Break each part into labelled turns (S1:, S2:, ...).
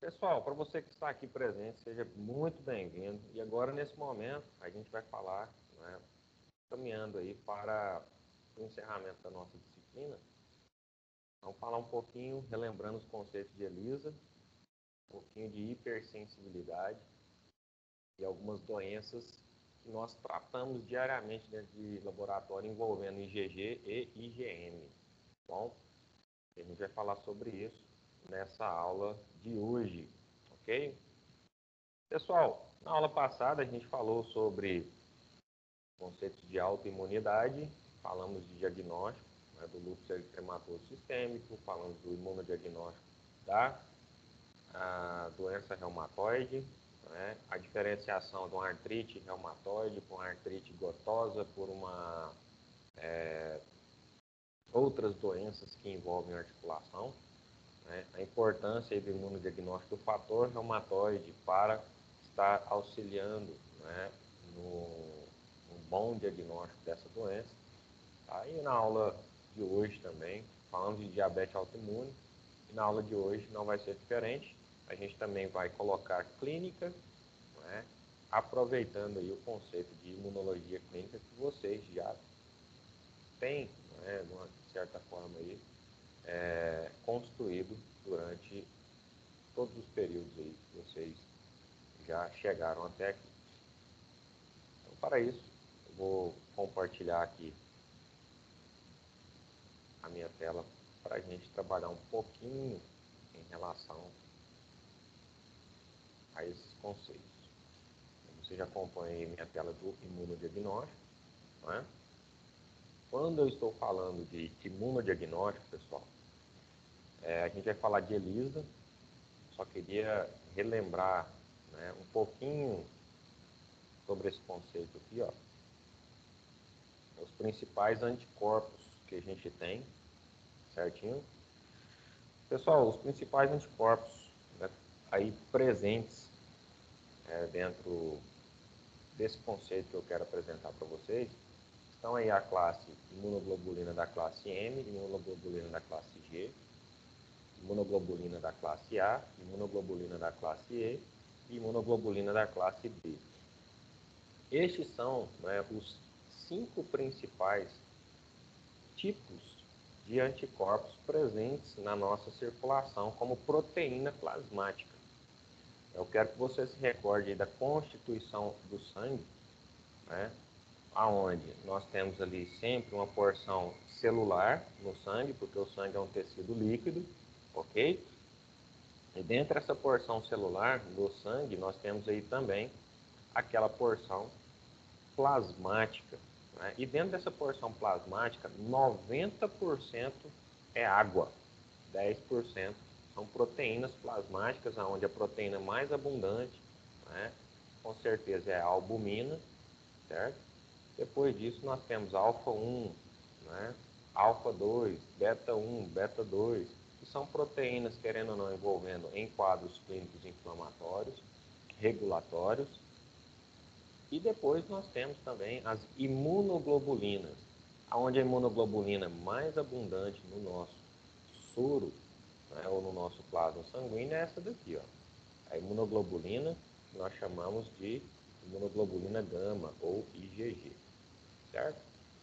S1: Pessoal, para você que está aqui presente, seja muito bem-vindo. E agora, nesse momento, a gente vai falar, né, caminhando aí para o encerramento da nossa disciplina. Vamos falar um pouquinho, relembrando os conceitos de ELISA, um pouquinho de hipersensibilidade e algumas doenças que nós tratamos diariamente dentro de laboratório envolvendo IgG e IgM. Bom, a gente vai falar sobre isso nessa aula de hoje, ok? Pessoal, na aula passada a gente falou sobre conceitos de autoimunidade, falamos de diagnóstico, né, do lúpus eritematoso sistêmico, falamos do imunodiagnóstico da doença reumatoide, né, a diferenciação de uma artrite reumatoide com uma artrite gotosa por outras doenças que envolvem articulação, né, a importância do imunodiagnóstico do fator reumatoide para estar auxiliando, né, no bom diagnóstico dessa doença. Aí na aula de hoje também falamos de diabetes autoimune e na aula de hoje não vai ser diferente. A gente também vai colocar clínica, né, aproveitando aí o conceito de imunologia clínica que vocês já têm, né, de uma certa forma aí, construído durante todos os períodos aí que vocês já chegaram até aqui. Então, para isso, eu vou compartilhar aqui a minha tela para a gente trabalhar um pouquinho em relação a esses conceitos. Você já acompanha aí minha tela do imunodiagnóstico, não é? Quando eu estou falando de imunodiagnóstico, pessoal, a gente vai falar de ELISA. Só queria relembrar, né, um pouquinho sobre esse conceito aqui, ó. Os principais anticorpos que a gente tem, certinho? Pessoal, os principais anticorpos, né, aí presentes dentro desse conceito que eu quero apresentar para vocês, estão aí a classe imunoglobulina da classe M, imunoglobulina da classe G, imunoglobulina da classe A, imunoglobulina da classe E e imunoglobulina da classe B. Estes são, né, os 5 principais tipos de anticorpos presentes na nossa circulação como proteína plasmática. Eu quero que você se recorde da constituição do sangue, né, aonde nós temos ali sempre uma porção celular no sangue, porque o sangue é um tecido líquido, ok? E dentro dessa porção celular do sangue, nós temos aí também aquela porção plasmática, né? E dentro dessa porção plasmática, 90% é água, 10% são proteínas plasmáticas, onde a proteína mais abundante, né, com certeza é a albumina, certo? Depois disso nós temos alfa-1, né, alfa-2, beta-1, beta-2, que são proteínas, querendo ou não, envolvendo em quadros clínicos inflamatórios, regulatórios. E depois nós temos também as imunoglobulinas, onde a imunoglobulina mais abundante no nosso soro, né, ou no nosso plasma sanguíneo é essa daqui, ó. A imunoglobulina que nós chamamos de imunoglobulina gama ou IgG, certo?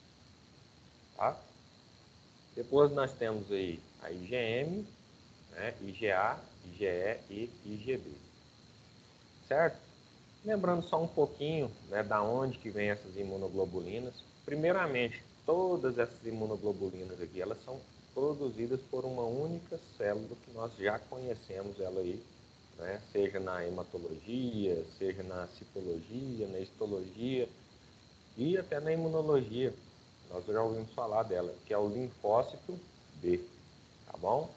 S1: Tá? Depois nós temos aí a IgM, né, IgA, IgE e IgB, certo? Lembrando só um pouquinho, né, da onde que vem essas imunoglobulinas. Primeiramente, todas essas imunoglobulinas aqui, elas são produzidas por uma única célula que nós já conhecemos ela aí, né, seja na hematologia, seja na citologia, na histologia e até na imunologia. Nós já ouvimos falar dela, que é o linfócito B, tá bom?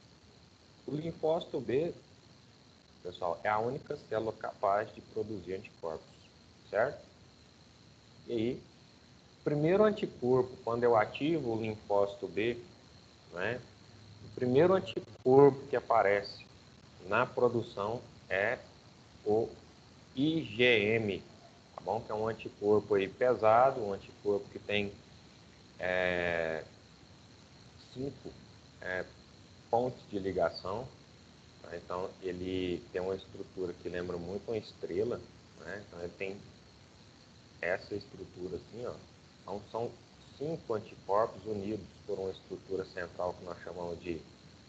S1: O linfócito B, pessoal, é a única célula capaz de produzir anticorpos, certo? E aí, o primeiro anticorpo, quando eu ativo o linfócito B, né, o primeiro anticorpo que aparece na produção é o IgM, tá bom? Que é um anticorpo aí pesado, um anticorpo que tem 5 pontos de ligação, Né? Então, ele tem uma estrutura que lembra muito uma estrela, né? Então, ele tem essa estrutura assim, ó. Então, são 5 anticorpos unidos por uma estrutura central que nós chamamos de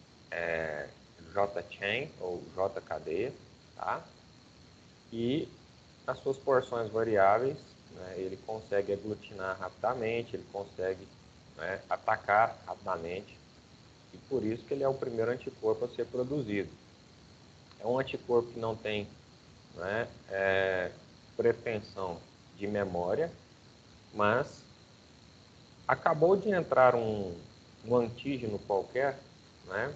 S1: J-chain ou J-cadeia, tá? E as suas porções variáveis, né, ele consegue aglutinar rapidamente, ele consegue, né, atacar rapidamente, e por isso que ele é o primeiro anticorpo a ser produzido. É um anticorpo que não tem, né, pretensão de memória, mas acabou de entrar um antígeno qualquer, né,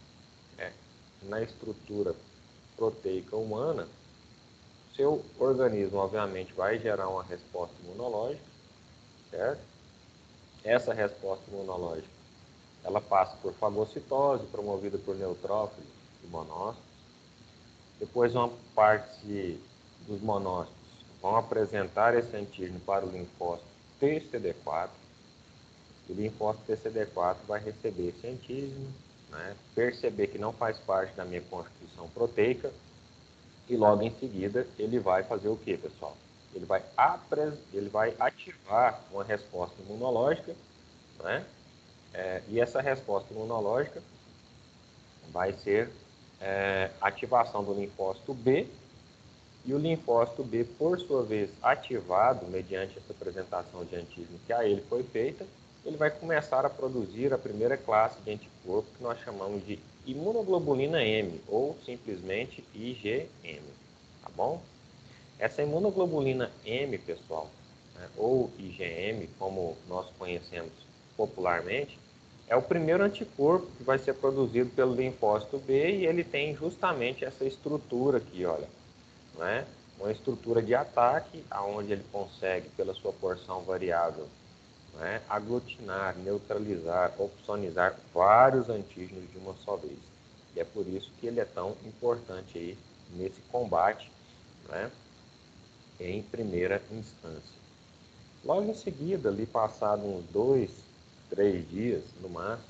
S1: na estrutura proteica humana, seu organismo, obviamente, vai gerar uma resposta imunológica, certo? Essa resposta imunológica, ela passa por fagocitose, promovida por neutrófilos e monócitos. Depois, uma parte dos monócitos vão apresentar esse antígeno para o linfócito TCD4. O linfócito TCD4 vai receber esse antígeno, né, perceber que não faz parte da minha constituição proteica, e logo em seguida ele vai fazer o que, pessoal? Ele vai ativar uma resposta imunológica, né? E essa resposta imunológica vai ser ativação do linfócito B, e o linfócito B, por sua vez, ativado mediante essa apresentação de antígeno que a ele foi feita, ele vai começar a produzir a primeira classe de anticorpo que nós chamamos de imunoglobulina M, ou simplesmente IgM, tá bom? Essa imunoglobulina M, pessoal, né, ou IgM, como nós conhecemos popularmente, é o primeiro anticorpo que vai ser produzido pelo linfócito B, e ele tem justamente essa estrutura aqui, olha, né? Uma estrutura de ataque, onde ele consegue, pela sua porção variável, né, aglutinar, neutralizar, opsonizar vários antígenos de uma só vez. E é por isso que ele é tão importante aí nesse combate, né, em primeira instância. Logo em seguida, ali passado uns 2, 3 dias no máximo,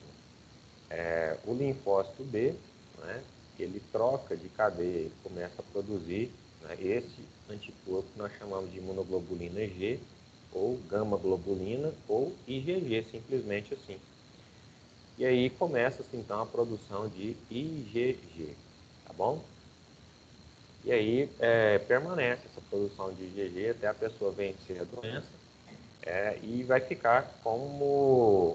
S1: o linfócito B, né, ele troca de cadeia, ele começa a produzir, né, esse anticorpo que nós chamamos de imunoglobulina G, ou gama-globulina, ou IgG, simplesmente assim. E aí começa-se então a produção de IgG, tá bom? E aí permanece essa produção de IgG até a pessoa vencer a doença, e vai ficar como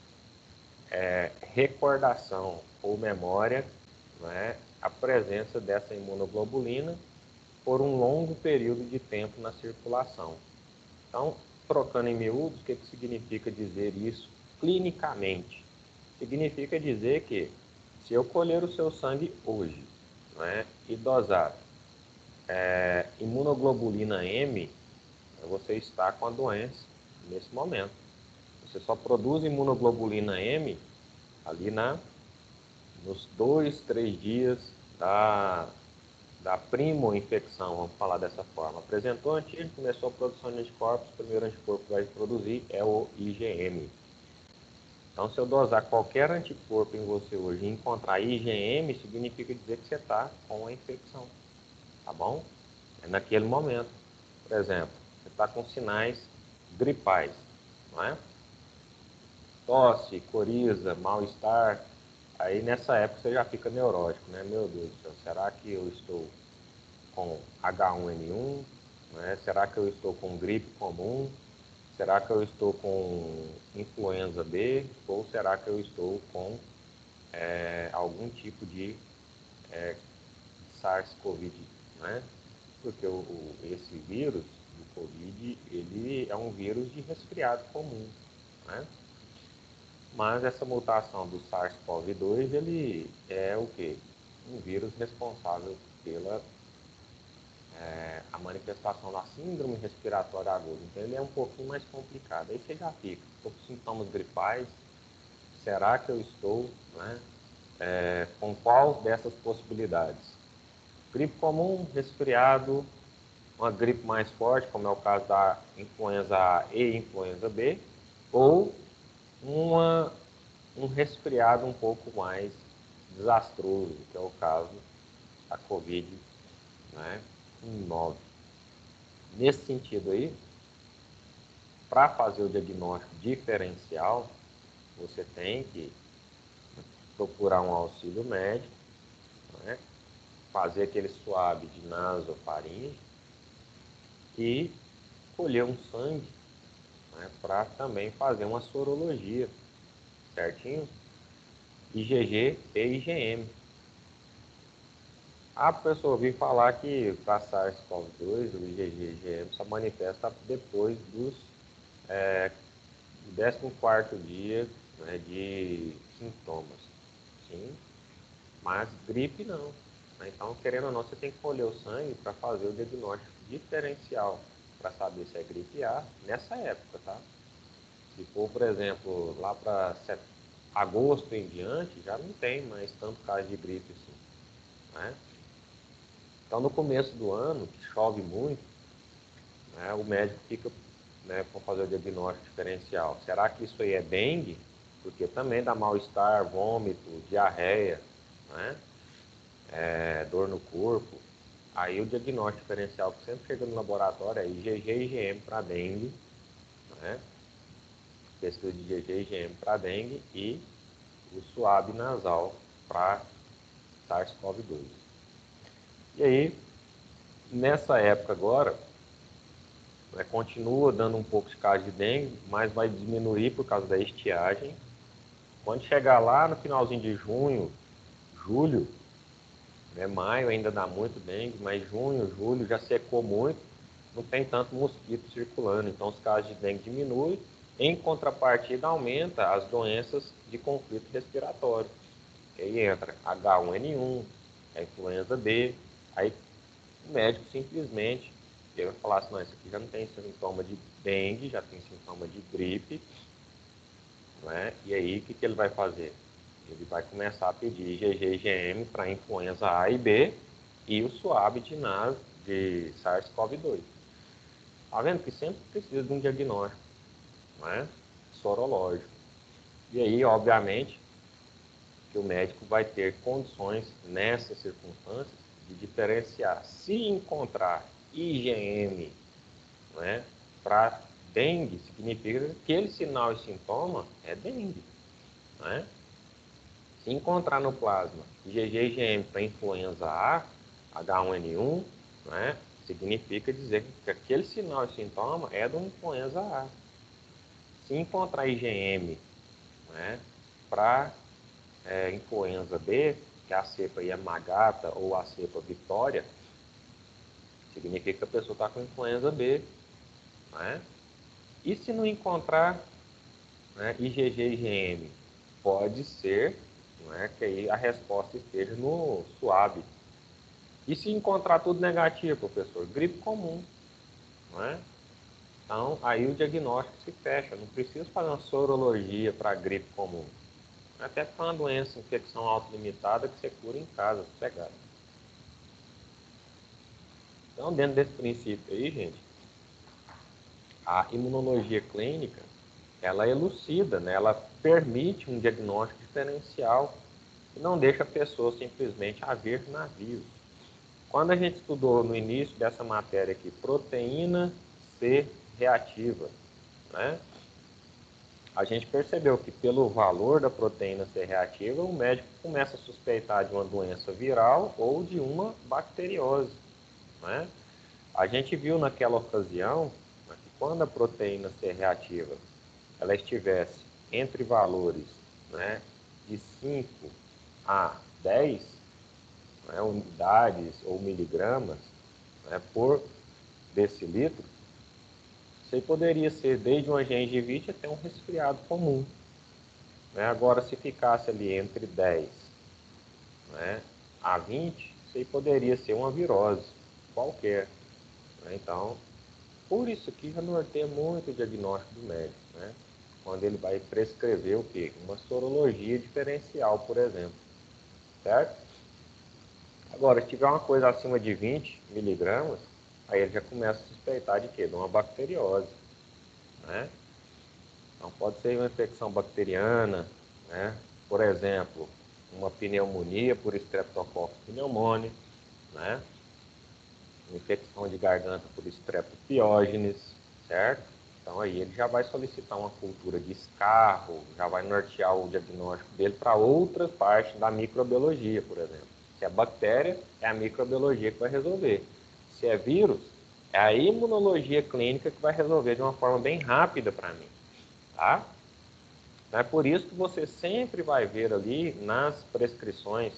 S1: recordação ou memória, né, a presença dessa imunoglobulina por um longo período de tempo na circulação. Então, trocando em miúdos, o que significa dizer isso clinicamente? Significa dizer que, se eu colher o seu sangue hoje, né, e dosar imunoglobulina M, você está com a doença nesse momento. Você só produz imunoglobulina M ali nos 2, 3 dias da primo-infecção, vamos falar dessa forma. Apresentou antígeno, começou a produção de anticorpos, o primeiro anticorpo que vai produzir é o IgM. Então, se eu dosar qualquer anticorpo em você hoje e encontrar IgM, significa dizer que você está com a infecção, tá bom? É naquele momento. Por exemplo, você está com sinais gripais, não é? Tosse, coriza, mal-estar. Aí nessa época você já fica neurótico, né? Meu Deus do céu, será que eu estou com H1N1? Né? Será que eu estou com gripe comum? Será que eu estou com influenza B? Ou será que eu estou com algum tipo de SARS-CoV, né? Porque esse vírus do Covid, ele é um vírus de resfriado comum, né? Mas essa mutação do SARS-CoV-2, ele é o quê? Um vírus responsável pela a manifestação da síndrome respiratória aguda. Então, ele é um pouquinho mais complicado. Aí você já fica, estou com sintomas gripais, será que eu estou, né, com qual dessas possibilidades? Gripe comum, resfriado, uma gripe mais forte, como é o caso da influenza A e influenza B, ou um resfriado um pouco mais desastroso, que é o caso da Covid, né, 19. Nesse sentido aí, para fazer o diagnóstico diferencial, você tem que procurar um auxílio médico, né, fazer aquele swab de nasofaringe e colher um sangue, né, para também fazer uma sorologia, certinho? IgG e IgM. A pessoa ouviu falar que para SARS-CoV-2, o IgG e IgM só manifesta depois dos 14º dia, né, de sintomas. Sim, mas gripe não. Então, querendo ou não, você tem que colher o sangue para fazer o diagnóstico diferencial, para saber se é gripe A nessa época, tá? Se for, por exemplo, lá para agosto em diante, já não tem mais tanto caso de gripe assim, né? Então, no começo do ano, que chove muito, né, o médico fica, né, para fazer o diagnóstico diferencial. Será que isso aí é dengue? Porque também dá mal-estar, vômito, diarreia, né, dor no corpo. Aí o diagnóstico diferencial que sempre chega no laboratório é IgG e IgM para dengue, né, pesquisa de IgG e IgM para dengue e o suave nasal para SARS-CoV-2. E aí, nessa época agora, né, continua dando um pouco de caso de dengue, mas vai diminuir por causa da estiagem. Quando chegar lá no finalzinho de junho, julho, né, maio ainda dá muito dengue, mas junho, julho já secou muito, não tem tanto mosquito circulando, então os casos de dengue diminuem. Em contrapartida, aumenta as doenças de conflito respiratório. Aí entra H1N1, a influenza B, aí o médico simplesmente ele vai falar assim, não, isso aqui já não tem sintoma de dengue, já tem sintoma de gripe, né? E aí o que ele vai fazer? Ele vai começar a pedir IgG e IgM para influenza A e B e o swab de SARS-CoV-2. Tá vendo que sempre precisa de um diagnóstico, né, sorológico. E aí, obviamente, que o médico vai ter condições, nessas circunstâncias, de diferenciar. Se encontrar IgM, né, para dengue, significa que aquele sinal e sintoma é dengue, né? Se encontrar no plasma IgG e IgM para influenza A, H1N1, né, significa dizer que aquele sinal e sintoma é do influenza A. Se encontrar IgM, né, para influenza B, que é a cepa Yamagata ou a cepa Vitória, significa que a pessoa está com influenza B, né? E se não encontrar, né, IgG e IgM, pode ser, né, que aí a resposta esteja no suave. E se encontrar tudo negativo, professor? Gripe comum, né? Então, aí o diagnóstico se fecha. Não precisa fazer uma sorologia para gripe comum. Até porque é uma doença, infecção autolimitada que você cura em casa, sossegado. Então, dentro desse princípio aí, gente, a imunologia clínica, ela elucida, né? Ela permite um diagnóstico diferencial e não deixa a pessoa simplesmente a ver navios. Quando a gente estudou no início dessa matéria aqui, proteína C reativa, né, a gente percebeu que pelo valor da proteína C reativa, o médico começa a suspeitar de uma doença viral ou de uma bacteriose, né? A gente viu naquela ocasião, né, que quando a proteína C reativa ela estivesse entre valores, né, de 5 a 10, né, unidades ou miligramas, né, por decilitro, isso aí poderia ser desde uma gengivite até um resfriado comum, né? Agora, se ficasse ali entre 10, né, a 20, isso aí poderia ser uma virose qualquer, né? Então, por isso que já norteia muito o diagnóstico do médico, né? Quando ele vai prescrever o quê? Uma sorologia diferencial, por exemplo, certo? Agora, se tiver uma coisa acima de 20 miligramas, aí ele já começa a suspeitar de quê? De uma bacteriose, né? Então, pode ser uma infecção bacteriana, né? Por exemplo, uma pneumonia por Streptococcus pneumoniae, né? Uma infecção de garganta por Streptopiógenes, certo? Então aí ele já vai solicitar uma cultura de escarro, já vai nortear o diagnóstico dele para outras partes da microbiologia, por exemplo. Se é bactéria, é a microbiologia que vai resolver. Se é vírus, é a imunologia clínica que vai resolver de uma forma bem rápida para mim, tá? É por isso que você sempre vai ver ali nas prescrições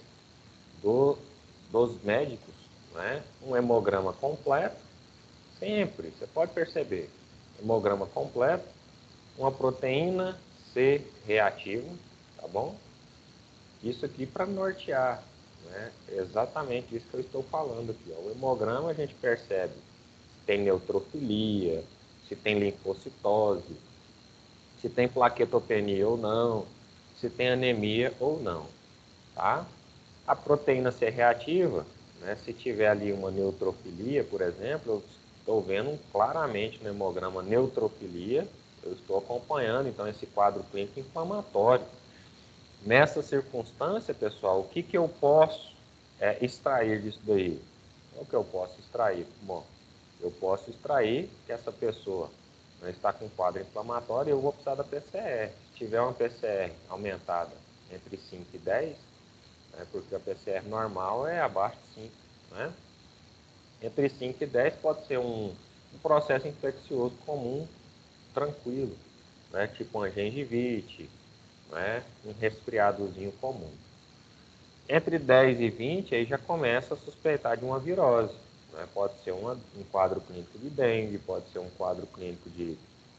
S1: dos médicos, né, um hemograma completo, sempre, você pode perceber, hemograma completo, uma proteína C reativa, tá bom? Isso aqui para nortear, né, exatamente isso que eu estou falando aqui, ó. O hemograma a gente percebe se tem neutrofilia, se tem linfocitose, se tem plaquetopenia ou não, se tem anemia ou não, tá? A proteína C reativa, né, se tiver ali uma neutrofilia, por exemplo, eu estou vendo claramente no hemograma neutrofilia, eu estou acompanhando, então, esse quadro clínico inflamatório. Nessa circunstância, pessoal, o que eu posso extrair disso daí? O que eu posso extrair? Bom, eu posso extrair que essa pessoa está com quadro inflamatório e eu vou precisar da PCR. Se tiver uma PCR aumentada entre 5 e 10, porque a PCR normal é abaixo de 5, né? Entre 5 e 10 pode ser um processo infeccioso comum, tranquilo, né? Tipo uma gengivite, né? Um resfriadozinho comum. Entre 10 e 20, aí já começa a suspeitar de uma virose, né? Pode ser um quadro clínico de dengue, pode ser um quadro clínico de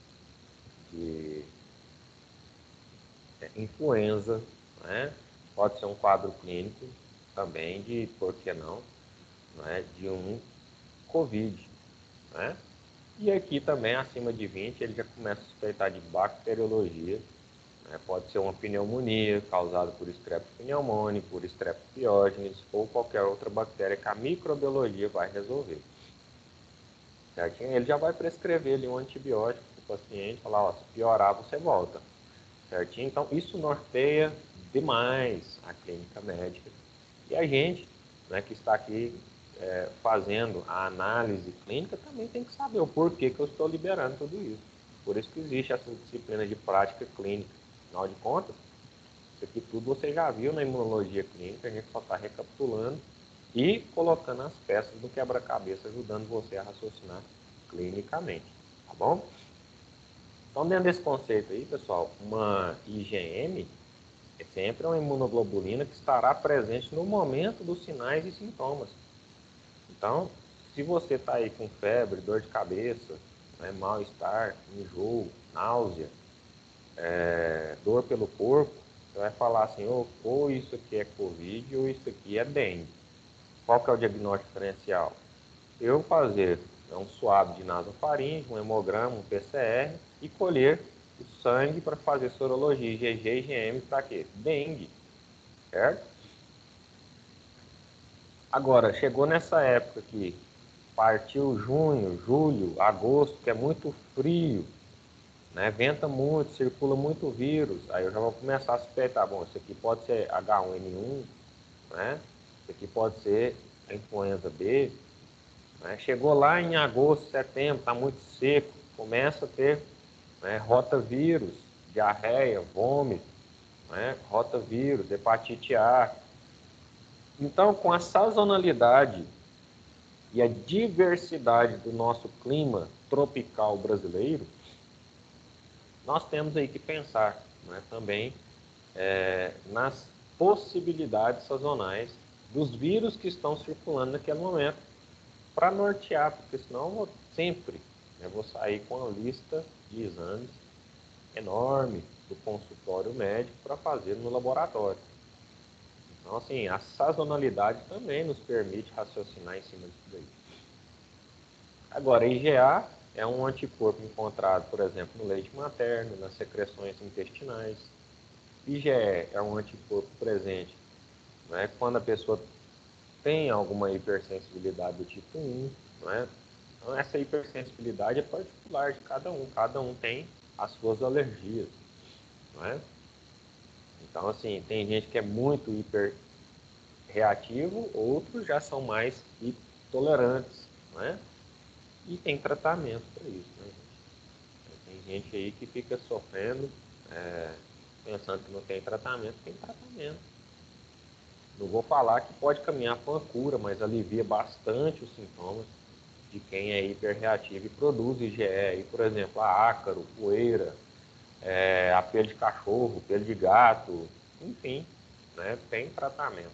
S1: influenza, né? Pode ser um quadro clínico também de, por que não, né? De um Covid, né? E aqui também, acima de 20, ele já começa a suspeitar de bacteriologia, né? Pode ser uma pneumonia causada por Streptococcus pneumoniae, por Streptopiógenes ou qualquer outra bactéria que a microbiologia vai resolver. Certinho? Ele já vai prescrever ali um antibiótico para o paciente, falar, ó, se piorar você volta. Certinho? Então, isso norteia demais a clínica médica. E a gente, né, que está aqui fazendo a análise clínica, também tem que saber o porquê que eu estou liberando tudo isso. Por isso que existe essa disciplina de prática clínica. Afinal de contas, isso aqui tudo você já viu na imunologia clínica, a gente só está recapitulando e colocando as peças do quebra-cabeça, ajudando você a raciocinar clinicamente, tá bom? Então, dentro desse conceito aí, pessoal, uma IgM é sempre uma imunoglobulina que estará presente no momento dos sinais e sintomas. Então, se você está aí com febre, dor de cabeça, né, mal-estar, enjoo, náusea, dor pelo corpo, você vai falar assim, ou isso aqui é Covid ou isso aqui é dengue. Qual que é o diagnóstico diferencial? Eu fazer um suave de nasofaringe, um hemograma, um PCR e colher o sangue para fazer sorologia, IgG e IgM para quê? Dengue, certo? Agora, chegou nessa época que partiu junho, julho, agosto, que é muito frio, né? Venta muito, circula muito vírus, aí eu já vou começar a suspeitar, bom, isso aqui pode ser H1N1, né? Isso aqui pode ser a influenza B, né? Chegou lá em agosto, setembro, está muito seco, começa a ter, né, rotavírus, diarreia, vômito, né? Rotavírus, hepatite A. Então, com a sazonalidade e a diversidade do nosso clima tropical brasileiro, nós temos aí que pensar, né, também nas possibilidades sazonais dos vírus que estão circulando naquele momento para nortear, porque senão eu vou sempre, né, vou sair com uma lista de exames enorme do consultório médico para fazer no laboratório. Então, assim, a sazonalidade também nos permite raciocinar em cima disso daí. Agora, IgA é um anticorpo encontrado, por exemplo, no leite materno, nas secreções intestinais. IgE é um anticorpo presente, né, quando a pessoa tem alguma hipersensibilidade do tipo 1, né? Então, essa hipersensibilidade é particular de cada um tem as suas alergias, não é? Então, assim, tem gente que é muito hiperreativo, outros já são mais tolerantes, né? E tem tratamento para isso, né, gente? Tem gente aí que fica sofrendo, pensando que não tem tratamento, tem tratamento. Não vou falar que pode caminhar para uma cura, mas alivia bastante os sintomas de quem é hiperreativo e produz IgE, aí, por exemplo, a ácaro, poeira, a pelo de cachorro, pelo de gato, enfim, né, tem tratamento.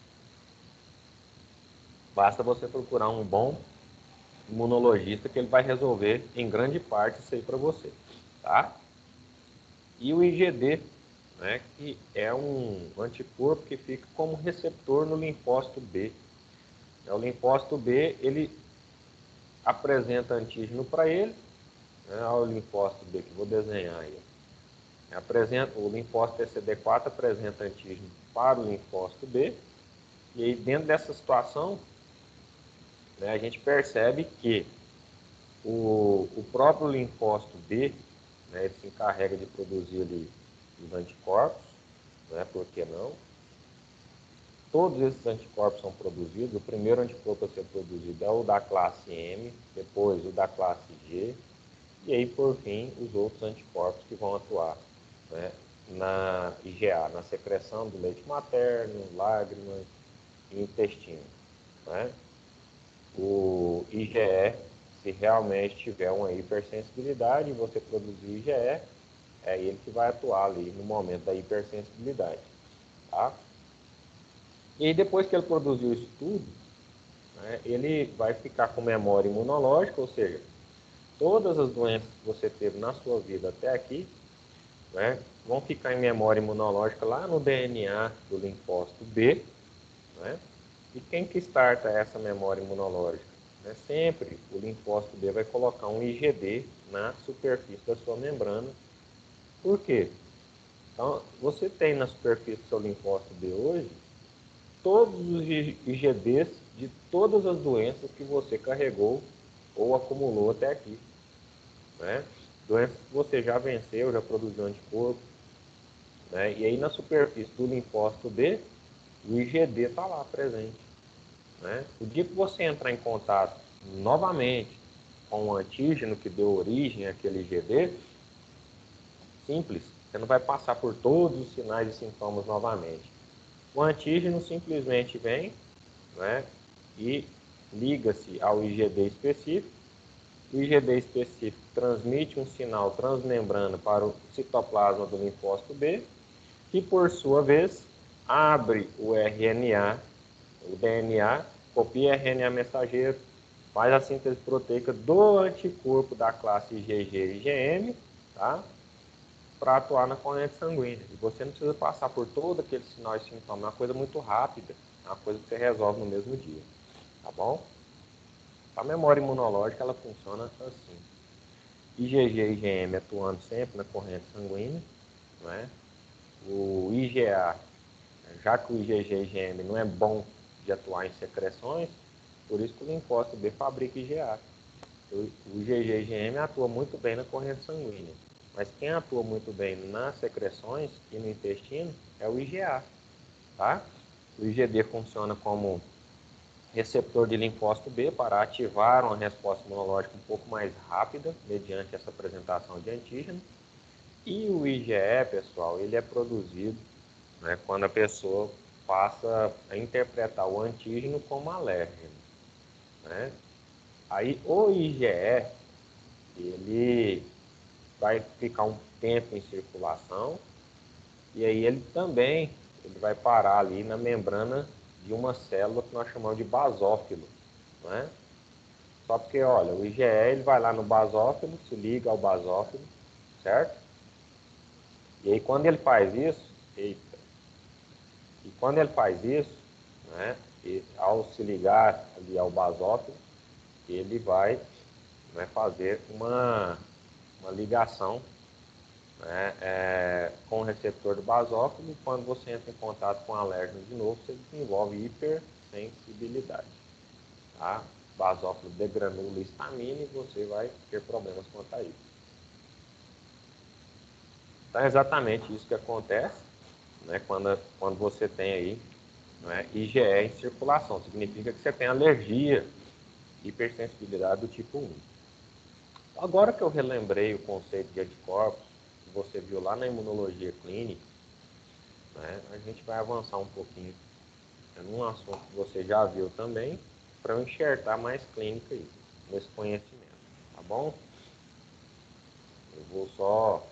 S1: Basta você procurar um bom imunologista que ele vai resolver em grande parte isso aí para você, tá? E o IgD, né, que é um anticorpo que fica como receptor no linfócito B. O linfócito B, ele apresenta antígeno para ele, né, o linfócito B que vou desenhar aí. O linfócito TCD4 apresenta antígeno para o linfócito B, e aí dentro dessa situação, né, a gente percebe que o próprio linfócito B, né, ele se encarrega de produzir ali os anticorpos, né, por que não? Todos esses anticorpos são produzidos. O primeiro anticorpo a ser produzido é o da classe M, depois o da classe G, e aí, por fim, os outros anticorpos que vão atuar, né, na IgA, na secreção do leite materno, lágrimas e intestino, né? O IgE, se realmente tiver uma hipersensibilidade e você produzir IgE, é ele que vai atuar ali no momento da hipersensibilidade, tá? E aí, depois que ele produziu isso tudo, né, ele vai ficar com memória imunológica, ou seja, todas as doenças que você teve na sua vida até aqui, né, vão ficar em memória imunológica lá no DNA do linfócito B, né? E quem que starta essa memória imunológica? Né? Sempre o linfócito B vai colocar um IgD na superfície da sua membrana. Por quê? Então, você tem na superfície do seu linfócito B hoje todos os IgDs de todas as doenças que você carregou ou acumulou até aqui, né? Doenças que você já venceu, já produziu anticorpo, né? E aí na superfície do linfócito B, o IgD está lá presente, né? O dia que você entrar em contato novamente com o antígeno que deu origem àquele IgD, simples, você não vai passar por todos os sinais e sintomas novamente. O antígeno simplesmente vem, né, e liga-se ao IgD específico. O IgD específico transmite um sinal transmembrana para o citoplasma do linfócito B, que por sua vez abre o RNA, o DNA, copia RNA mensageiro, faz a síntese proteica do anticorpo da classe IgG e IgM, tá? Para atuar na corrente sanguínea. E você não precisa passar por todo aquele sinal e sintoma, é uma coisa muito rápida, é uma coisa que você resolve no mesmo dia, tá bom? A memória imunológica, ela funciona assim. IgG e IgM atuando sempre na corrente sanguínea, né? O IgA, já que o IgG e IgM não é bom de atuar em secreções, por isso que o linfócito B fabrica IgA. O IgG e IgM atua muito bem na corrente sanguínea, mas quem atua muito bem nas secreções e no intestino é o IgA, tá? O IgD funciona como receptor de linfócito B para ativar uma resposta imunológica um pouco mais rápida, mediante essa apresentação de antígeno. E o IgE, pessoal, ele é produzido, né, quando a pessoa passa a interpretar o antígeno como alérgeno, né? Aí o IgE, ele vai ficar um tempo em circulação e aí ele vai parar ali na membrana de uma célula que nós chamamos de basófilo, né? Só porque, olha, o IgE ele vai lá no basófilo, se liga ao basófilo, certo? E aí quando ele faz isso, né, e ao se ligar ali ao basófilo, ele vai, né, fazer uma ligação, né, com o receptor do basófilo, e quando você entra em contato com o alérgeno de novo, você desenvolve hipersensibilidade, tá? O basófilo degranula histamina e você vai ter problemas quanto a isso. Então é exatamente isso que acontece, né, quando você tem aí, né, IgE em circulação. Significa que você tem alergia, hipersensibilidade do tipo 1. Agora que eu relembrei o conceito de anticorpos, que você viu lá na imunologia clínica, né, a gente vai avançar um pouquinho num assunto que você já viu também, para eu enxertar mais clínica aí, nesse conhecimento, tá bom? Eu vou só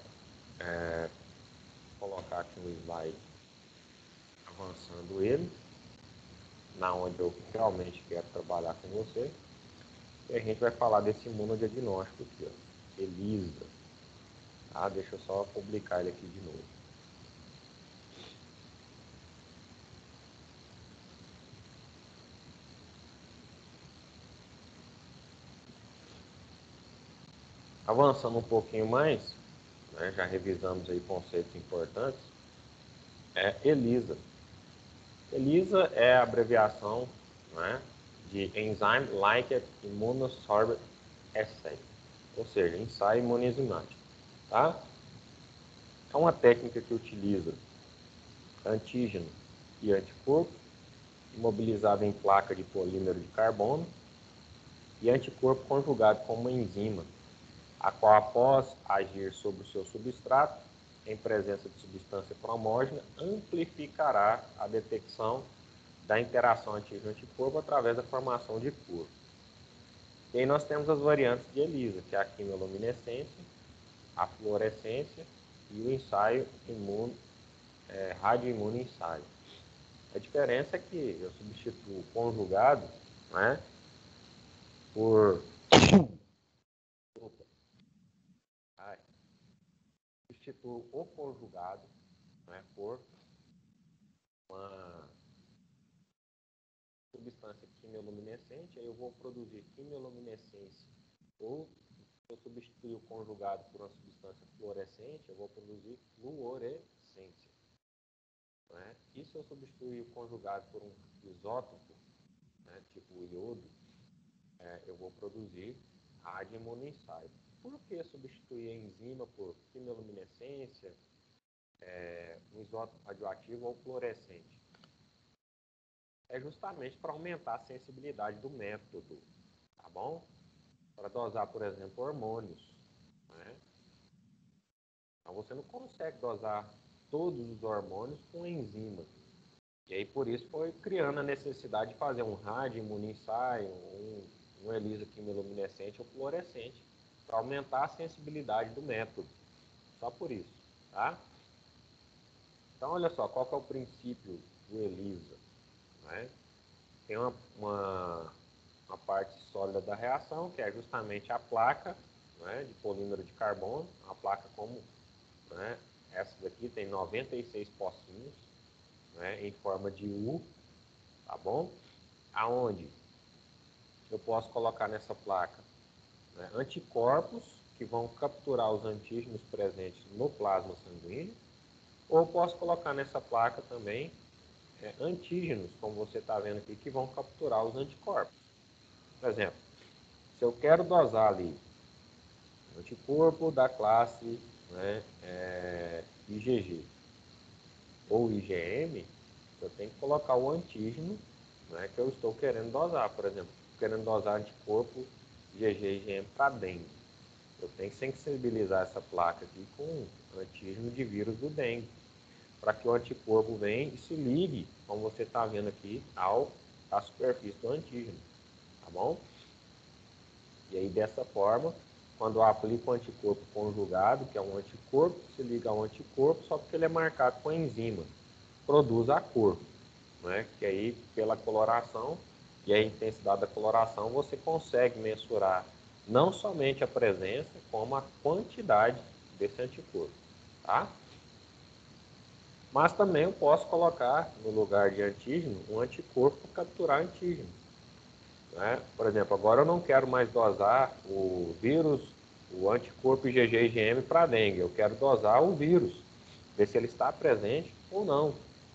S1: colocar aqui no slide, avançando ele, na onde eu realmente quero trabalhar com você, e a gente vai falar desse imunodiagnóstico aqui, ó, ELISA, tá? Deixa eu só publicar ele aqui de novo. Avançando um pouquinho mais, né, já revisamos aí conceitos importantes, é ELISA. ELISA é a abreviação, né, de Enzyme Linked Immunosorbent Assay, ou seja, ensaio imunoenzimático. Tá? É uma técnica que utiliza antígeno e anticorpo, imobilizado em placa de polímero de carbono, e anticorpo conjugado com uma enzima, a qual, após agir sobre o seu substrato, em presença de substância promógena, amplificará a detecção da interação antígeno-anticorpo através da formação de corpo. E aí nós temos as variantes de ELISA, que é a quimioluminescência, a fluorescência e o ensaio radioimune ensaio. A diferença é que eu substituo o conjugado, né, por substituo o conjugado, né, por uma substância quimioluminescente, aí eu vou produzir quimioluminescência, ou se eu substituir o conjugado por uma substância fluorescente, eu vou produzir fluorescência. Né? E se eu substituir o conjugado por um isótopo, né, tipo o iodo, eu vou produzir radioimunoensaio. Por que substituir a enzima por quimioluminescência, um isótopo radioativo ou fluorescente? É justamente para aumentar a sensibilidade do método, tá bom? Para dosar, por exemplo, hormônios, né? Então você não consegue dosar todos os hormônios com enzima. E aí por isso foi criando a necessidade de fazer um radioimunoensaio, um ELISA quimioluminescente ou fluorescente, para aumentar a sensibilidade do método. Só por isso, tá? Então olha só, qual que é o princípio do ELISA? Né? Tem uma parte sólida da reação, que é justamente a placa, né, de polímero de carbono, a placa como, né, essa daqui tem 96 pocinhos, né, em forma de U, tá bom? Aonde eu posso colocar nessa placa, né, anticorpos que vão capturar os antígenos presentes no plasma sanguíneo, ou posso colocar nessa placa também antígenos, como você está vendo aqui, que vão capturar os anticorpos. Por exemplo, se eu quero dosar ali anticorpo da classe, né, IgG ou IgM, eu tenho que colocar o antígeno, né, que eu estou querendo dosar. Por exemplo, querendo dosar anticorpo IgG e IgM para dengue. Eu tenho que sensibilizar essa placa aqui com antígeno de vírus do dengue, para que o anticorpo venha e se ligue, como você está vendo aqui, à superfície do antígeno, tá bom? E aí, dessa forma, quando eu aplico o anticorpo conjugado, que é um anticorpo, se liga ao anticorpo, só porque ele é marcado com a enzima, produz a cor, né? Que aí, pela coloração e a intensidade da coloração, você consegue mensurar não somente a presença, como a quantidade desse anticorpo, tá? Mas também eu posso colocar, no lugar de antígeno, um anticorpo para capturar antígeno. Né? Por exemplo, agora eu não quero mais dosar o vírus, o anticorpo IgG e IgM para dengue. Eu quero dosar o vírus, ver se ele está presente ou não.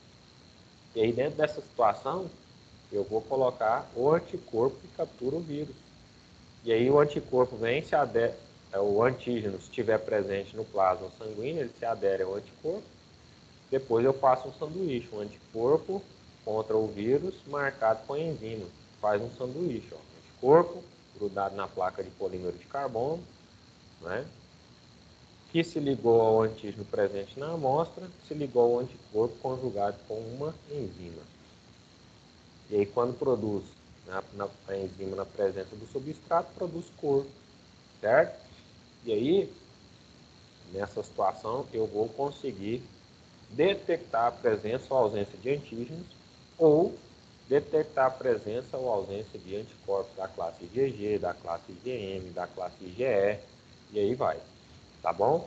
S1: E aí, dentro dessa situação, eu vou colocar o anticorpo que captura o vírus. E aí o anticorpo vem, se adere, o antígeno, se estiver presente no plasma sanguíneo, ele se adere ao anticorpo. Depois eu faço um sanduíche, um anticorpo contra o vírus marcado com enzima. Faz um sanduíche, ó. Anticorpo grudado na placa de polímero de carbono, né? Que se ligou ao antígeno presente na amostra, se ligou ao anticorpo conjugado com uma enzima. E aí, quando produz a enzima na presença do substrato, produz corpo, certo? E aí, nessa situação, eu vou conseguir detectar a presença ou ausência de antígenos ou detectar a presença ou ausência de anticorpos da classe IgG, da classe IgM, da classe IgE, e aí vai, tá bom?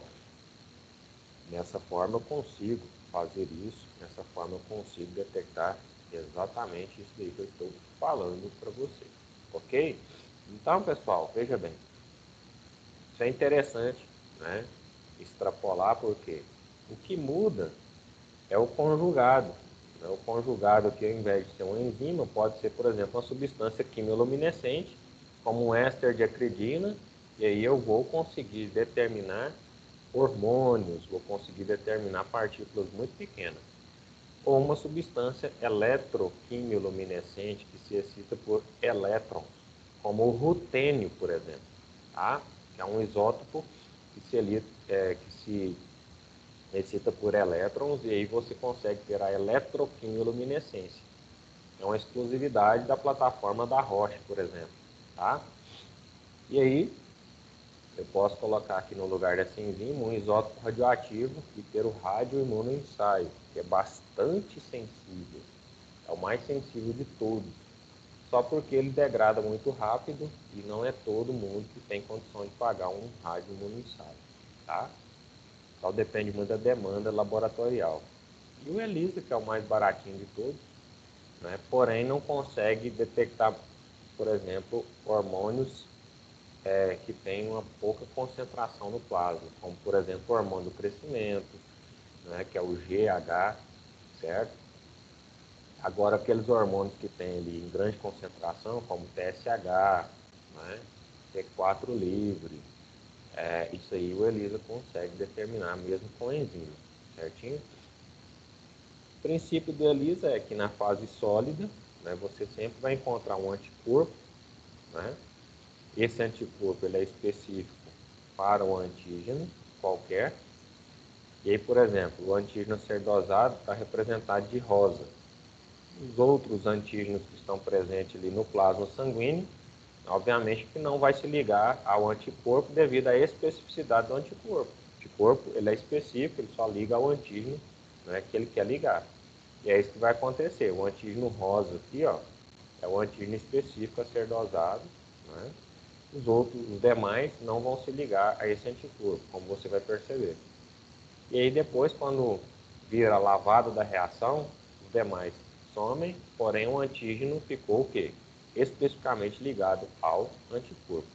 S1: Nessa forma eu consigo fazer isso, nessa forma eu consigo detectar exatamente isso daí que eu estou falando para você, ok? Então, pessoal, veja bem, isso é interessante, né? Extrapolar, porque o que muda é o conjugado. Né? O conjugado que, ao invés de ser uma enzima, pode ser, por exemplo, uma substância quimiluminescente, como um éster de acridina, e aí eu vou conseguir determinar hormônios, vou conseguir determinar partículas muito pequenas. Ou uma substância eletroquimiluminescente que se excita por elétrons, como o rutênio, por exemplo, tá? Que é um isótopo que se excita por elétrons e aí você consegue ter a eletroquimiluminescência. É uma exclusividade da plataforma da Roche, por exemplo, tá? E aí, eu posso colocar aqui no lugar dessa enzima um isótopo radioativo e ter o radioimunoensaio, que é bastante sensível. É o mais sensível de todos. Só porque ele degrada muito rápido e não é todo mundo que tem condição de pagar um radioimunoensaio, tá? Só depende muito da demanda laboratorial. E o ELISA, que é o mais baratinho de todos, né? Porém não consegue detectar, por exemplo, hormônios que têm uma pouca concentração no plasma, como por exemplo o hormônio do crescimento, né? Que é o GH, certo? Agora aqueles hormônios que tem ali em grande concentração, como TSH, né? T4 livre, isso aí o ELISA consegue determinar mesmo com enzima, certinho? O princípio do ELISA é que na fase sólida, né, você sempre vai encontrar um anticorpo, né? Esse anticorpo ele é específico para o antígeno qualquer. E aí, por exemplo, o antígeno a ser dosado está representado de rosa. Os outros antígenos que estão presentes ali no plasma sanguíneo, obviamente que não vai se ligar ao anticorpo devido à especificidade do anticorpo. O anticorpo ele é específico, ele só liga ao antígeno, né, que ele quer ligar. E é isso que vai acontecer. O antígeno rosa aqui, ó, é o antígeno específico a ser dosado, né? Os demais não vão se ligar a esse anticorpo, como você vai perceber. E aí depois, quando vira lavado da reação, os demais somem, porém o antígeno ficou o quê? Especificamente ligado ao anticorpo.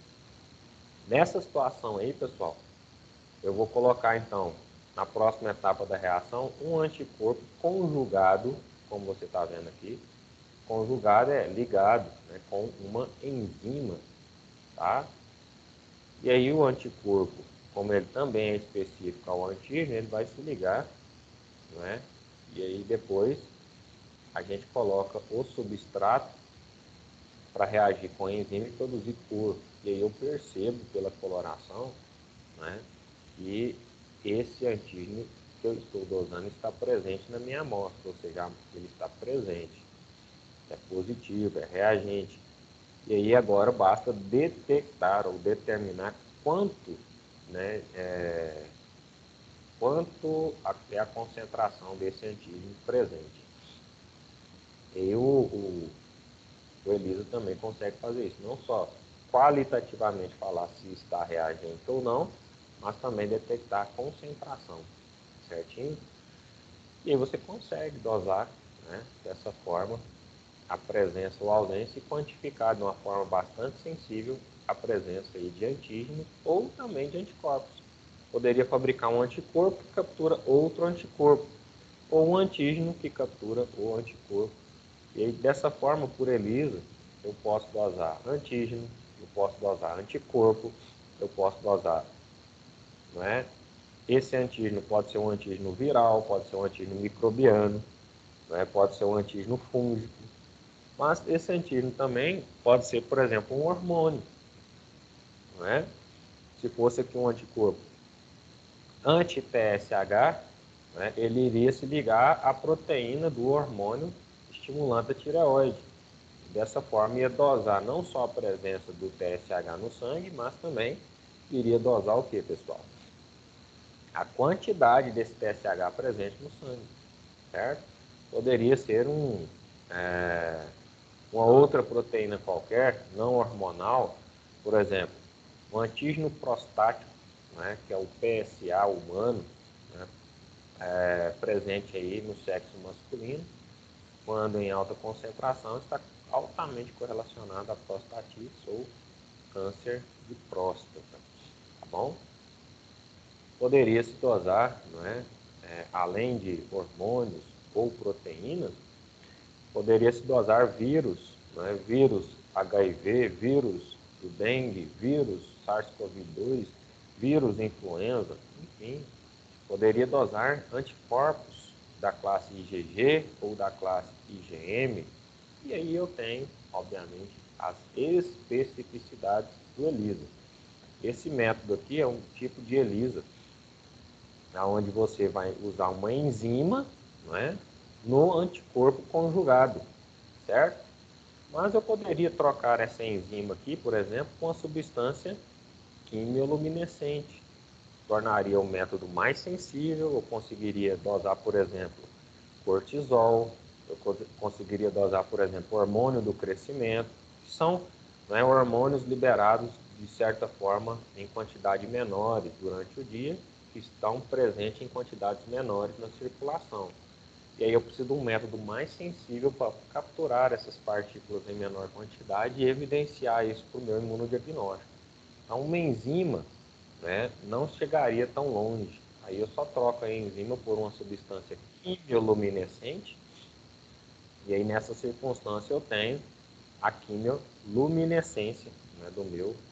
S1: Nessa situação aí, pessoal, eu vou colocar então, na próxima etapa da reação, um anticorpo conjugado, como você está vendo aqui. Conjugado é ligado, né, com uma enzima, tá? E aí o anticorpo, como ele também é específico ao antígeno, ele vai se ligar, né? E aí depois a gente coloca o substrato para reagir com a enzima e produzir cor. E aí eu percebo pela coloração, né, que esse antígeno que eu estou dosando está presente na minha amostra, ou seja, ele está presente, é positivo, é reagente. E aí agora basta detectar ou determinar quanto, né, quanto é a concentração desse antígeno presente. E o ELISA também consegue fazer isso, não só qualitativamente falar se está reagente ou não, mas também detectar a concentração, certinho? E aí você consegue dosar, né, dessa forma a presença ou ausência e quantificar de uma forma bastante sensível a presença aí de antígenos ou também de anticorpos. Poderia fabricar um anticorpo que captura outro anticorpo, ou um antígeno que captura o anticorpo. E aí, dessa forma, por ELISA, eu posso dosar antígeno, eu posso dosar anticorpo, eu posso dosar, não é, Esse antígeno pode ser um antígeno viral, pode ser um antígeno microbiano, né? Pode ser um antígeno fúngico. Mas esse antígeno também pode ser, por exemplo, um hormônio. Né? Se fosse aqui um anticorpo anti-TSH, né, ele iria se ligar à proteína do hormônio estimulante da tireoide. Dessa forma, ia dosar não só a presença do TSH no sangue, mas também iria dosar o que, pessoal? A quantidade desse TSH presente no sangue, certo? Poderia ser uma outra proteína qualquer, não hormonal, por exemplo, o antígeno prostático, né, que é o PSA humano, né, presente aí no sexo masculino, quando em alta concentração, está altamente correlacionado a prostatite ou câncer de próstata, tá bom? Poderia se dosar, né, além de hormônios ou proteínas, poderia se dosar vírus, né, vírus HIV, vírus do dengue, vírus SARS-CoV-2, vírus influenza, enfim, poderia dosar anticorpos da classe IgG ou da classe IgM, e aí eu tenho, obviamente, as especificidades do ELISA. Esse método aqui é um tipo de ELISA, onde você vai usar uma enzima, não é, no anticorpo conjugado, certo? Mas eu poderia trocar essa enzima aqui, por exemplo, com uma substância quimioluminescente. Tornaria o método mais sensível, eu conseguiria dosar, por exemplo, cortisol, eu conseguiria dosar, por exemplo, hormônio do crescimento, que são, né, hormônios liberados, de certa forma, em quantidade menores durante o dia, que estão presentes em quantidades menores na circulação. E aí eu preciso de um método mais sensível para capturar essas partículas em menor quantidade e evidenciar isso para o meu imunodiagnóstico. Então, uma enzima, né, não chegaria tão longe. Aí eu só troco a enzima por uma substância quimioluminescente, e aí nessa circunstância eu tenho a quimioluminescência, né, do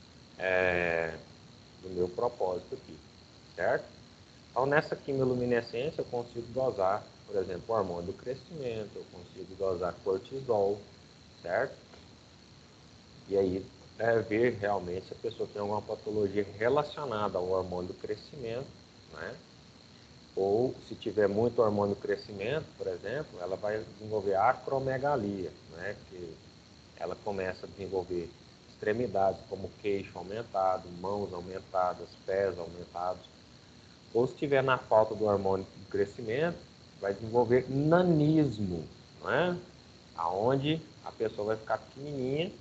S1: meu propósito aqui, certo? Então, nessa quimioluminescência, eu consigo dosar, por exemplo, o hormônio do crescimento, eu consigo dosar cortisol, certo? E aí, ver realmente se a pessoa tem alguma patologia relacionada ao hormônio do crescimento, né? Ou, se tiver muito hormônio do crescimento, por exemplo, ela vai desenvolver acromegalia, né? Que ela começa a desenvolver extremidades como queixo aumentado, mãos aumentadas, pés aumentados. Ou se estiver na falta do hormônio do crescimento, vai desenvolver nanismo, né? Aonde a pessoa vai ficar pequenininha,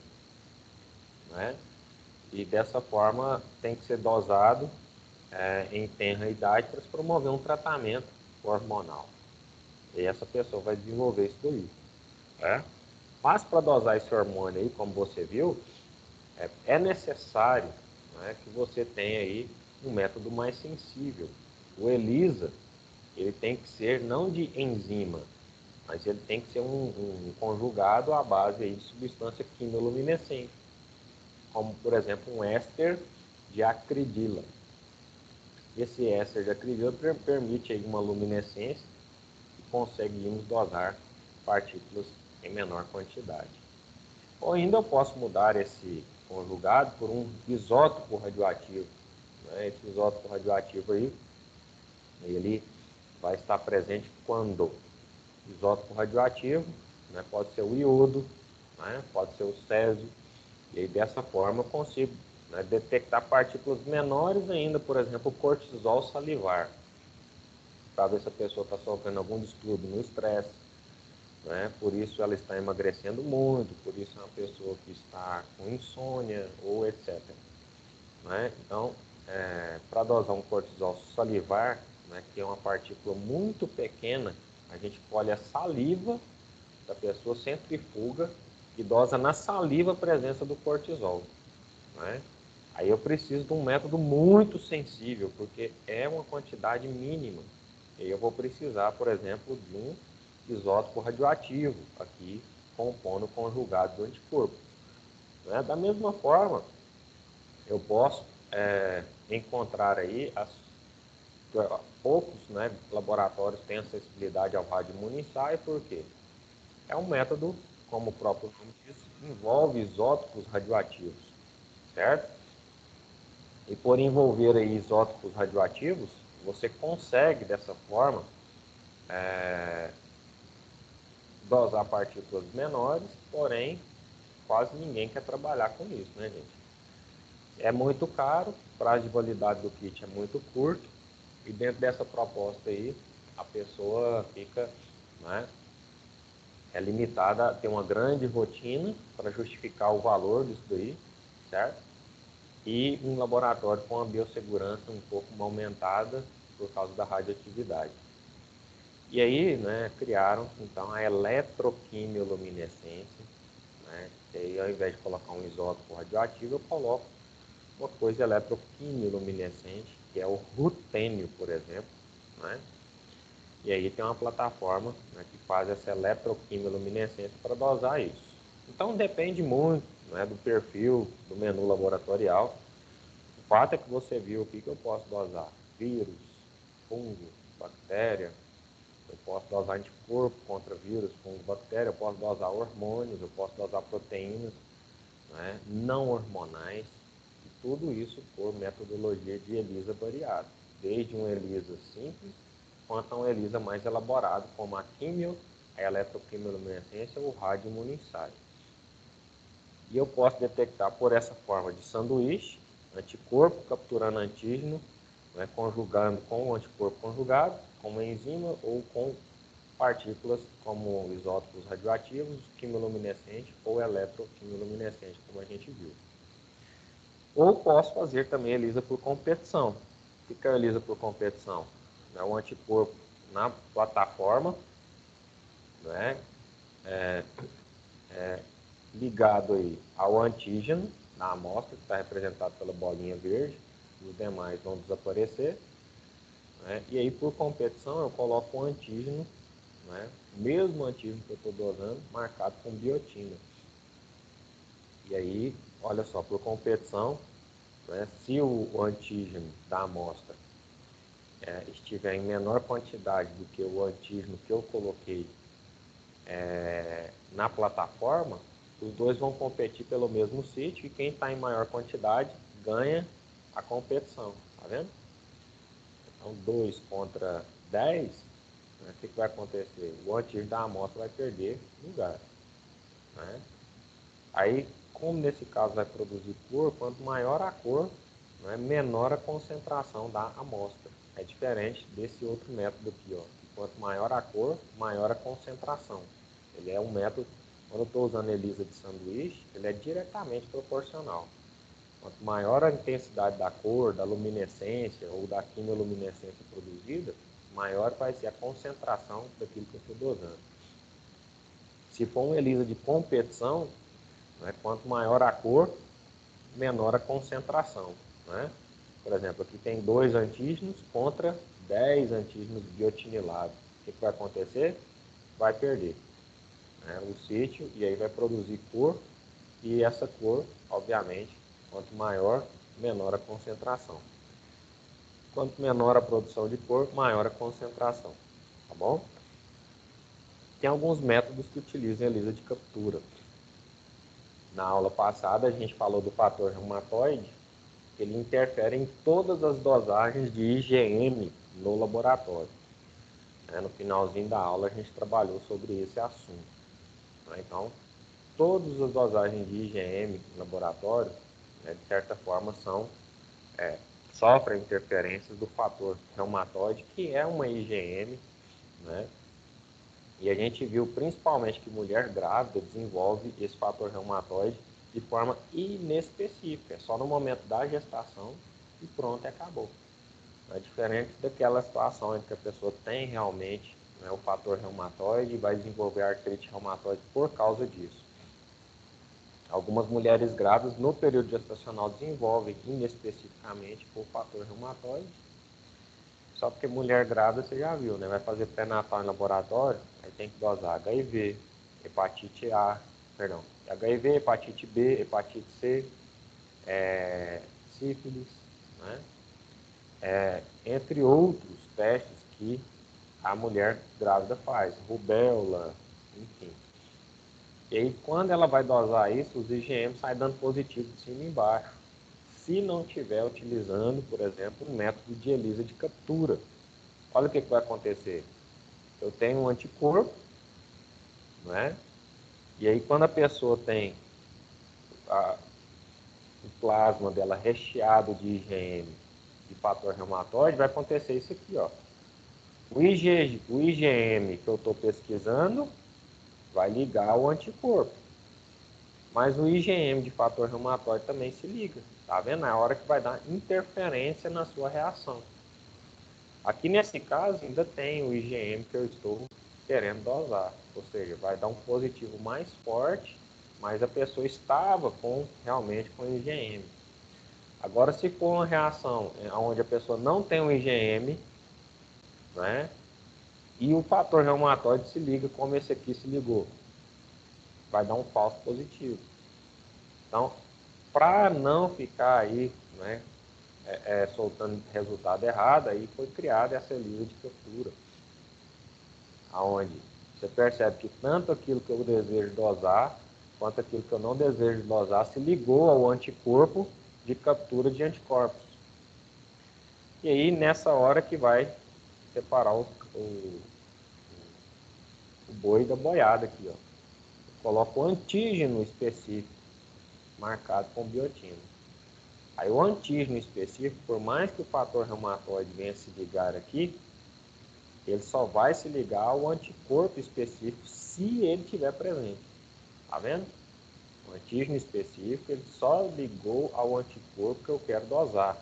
S1: né? E dessa forma tem que ser dosado em tenra idade para se promover um tratamento hormonal. E essa pessoa vai desenvolver isso daí, né? Mas para dosar esse hormônio aí, como você viu, é necessário, né, que você tenha aí um método mais sensível. O ELISA, ele tem que ser não de enzima, mas ele tem que ser um conjugado à base aí de substância quimioluminescente, como, por exemplo, um éster de acridila. Esse éster de acridila permite aí uma luminescência e conseguimos dosar partículas em menor quantidade. Ou ainda eu posso mudar esse conjugado por um isótopo radioativo. Né? Esse isótopo radioativo aí, ele vai estar presente quando? Isótopo radioativo, né? Pode ser o iodo, né? Pode ser o césio, e aí dessa forma eu consigo, né, detectar partículas menores ainda, por exemplo, o cortisol salivar, para ver se a pessoa está sofrendo algum distúrbio no estresse, né? Por isso ela está emagrecendo muito, por isso é uma pessoa que está com insônia ou etc. Né? Então, para dosar um cortisol salivar, né, que é uma partícula muito pequena, a gente colhe a saliva da pessoa, centrifuga e dosa na saliva a presença do cortisol. Né? Aí eu preciso de um método muito sensível, porque é uma quantidade mínima. E aí eu vou precisar, por exemplo, de um isótopo radioativo aqui, compondo o conjugado do anticorpo. Né? Da mesma forma, eu posso encontrar aí poucos, né, laboratórios têm acessibilidade ao radioimunissai, por quê? É um método, como o próprio nome diz, envolve isótopos radioativos, certo? E por envolver aí isótopos radioativos, você consegue, dessa forma, dosar partículas menores, porém, quase ninguém quer trabalhar com isso, né, gente? É muito caro, o prazo de validade do kit é muito curto, e dentro dessa proposta aí, a pessoa fica, né, é limitada a ter uma grande rotina para justificar o valor disso daí, certo? E um laboratório com uma biossegurança um pouco aumentada por causa da radioatividade. E aí, né, criaram então a eletroquimioluminescência, né? E aí, ao invés de colocar um isótopo radioativo, eu coloco uma coisa eletroquimioluminescente, que é o rutênio, por exemplo, né? E aí tem uma plataforma, né, que faz essa eletroquimioluminescência para dosar isso. Então depende muito, né, do perfil do menu laboratorial. O fato é que você viu o que eu posso dosar: vírus, fungo, bactéria. Eu posso dosar anticorpo contra vírus, fungo, bactéria. Eu posso dosar hormônios, eu posso dosar proteínas, né, não hormonais. E tudo isso por metodologia de ELISA variada, desde um ELISA simples quanto a um ELISA mais elaborado, como a quimio, a eletroquimioluminescência ou o radioimunissai. E eu posso detectar por essa forma de sanduíche, anticorpo capturando antígeno, né, conjugando com o anticorpo conjugado, com uma enzima ou com partículas como isótopos radioativos, quimioluminescente ou eletroquimioluminescente, como a gente viu. Ou posso fazer também ELISA por competição. O que é ELISA por competição? É um anticorpo na plataforma, né, ligado aí ao antígeno na amostra, que está representado pela bolinha verde, os demais vão desaparecer, né, e aí por competição eu coloco um antígeno, né, o mesmo antígeno que eu estou dosando, marcado com biotina. E aí, olha só, por competição, né, se o antígeno da amostra estiver em menor quantidade do que o antígeno que eu coloquei na plataforma, os dois vão competir pelo mesmo sítio e quem está em maior quantidade ganha a competição, tá vendo? Então 2 contra 10, né, o que vai acontecer? O antígeno da amostra vai perder lugar, né? Aí, como nesse caso vai produzir cor, quanto maior a cor, né, menor a concentração da amostra. É diferente desse outro método aqui, ó. Quanto maior a cor, maior a concentração. Ele é um método, quando eu estou usando ELISA de sanduíche, ele é diretamente proporcional. Quanto maior a intensidade da cor, da luminescência ou da quimioluminescência produzida, maior vai ser a concentração daquilo que eu estou dosando. Se for uma ELISA de competição, né, quanto maior a cor, menor a concentração, né? Por exemplo, aqui tem 2 antígenos contra 10 antígenos biotinilados. O que vai acontecer? Vai perder, né, o sítio, e aí vai produzir cor, e essa cor, obviamente, quanto maior, menor a concentração. Quanto menor a produção de cor, maior a concentração, tá bom? Tem alguns métodos que utilizam a ELISA de captura. Na aula passada a gente falou do fator reumatoide, que ele interfere em todas as dosagens de IgM no laboratório. No finalzinho da aula a gente trabalhou sobre esse assunto. Então, todas as dosagens de IgM no laboratório, né, de certa forma, sofrem interferências do fator reumatoide, que é uma IgM, né? E a gente viu principalmente que mulher grávida desenvolve esse fator reumatoide de forma inespecífica, é só no momento da gestação e pronto, acabou. É diferente daquela situação em que a pessoa tem realmente, né, o fator reumatoide e vai desenvolver artrite reumatoide por causa disso. Algumas mulheres grávidas no período gestacional desenvolvem inespecificamente por fator reumatoide. Só porque mulher grávida, você já viu, né? Vai fazer pré-natal em laboratório, aí tem que dosar HIV, hepatite A, perdão, HIV, hepatite B, hepatite C, sífilis, né? entre outros testes que a mulher grávida faz, rubéola, enfim. E aí, quando ela vai dosar isso, os IgM saem dando positivo de cima e embaixo. Se não estiver utilizando, por exemplo, um método de ELISA de captura. Olha o que vai acontecer. Eu tenho um anticorpo, não é? E aí, quando a pessoa tem o plasma dela recheado de IgM, de fator reumatoide, vai acontecer isso aqui, ó. O IgM que eu estou pesquisando vai ligar ao anticorpo. Mas o IgM de fator reumatoide também se liga. Tá vendo? É a hora que vai dar interferência na sua reação. Aqui nesse caso ainda tem o IgM que eu estou querendo dosar. Ou seja, vai dar um positivo mais forte, mas a pessoa estava realmente com IgM. Agora, se for uma reação onde a pessoa não tem um IgM, né, e o fator reumatoide se liga como esse aqui se ligou, vai dar um falso positivo. Então, para não ficar aí, né, soltando resultado errado, aí foi criada essa ELISA de captura, aonde você percebe que tanto aquilo que eu desejo dosar, quanto aquilo que eu não desejo dosar, se ligou ao anticorpo de captura de anticorpos. E aí, nessa hora que vai separar o boi da boiada aqui, ó. Eu coloco o antígeno específico, marcado com biotina. Aí o antígeno específico, por mais que o fator reumatoide venha se ligar aqui, ele só vai se ligar ao anticorpo específico se ele estiver presente. Tá vendo? O antígeno específico, ele só ligou ao anticorpo que eu quero dosar.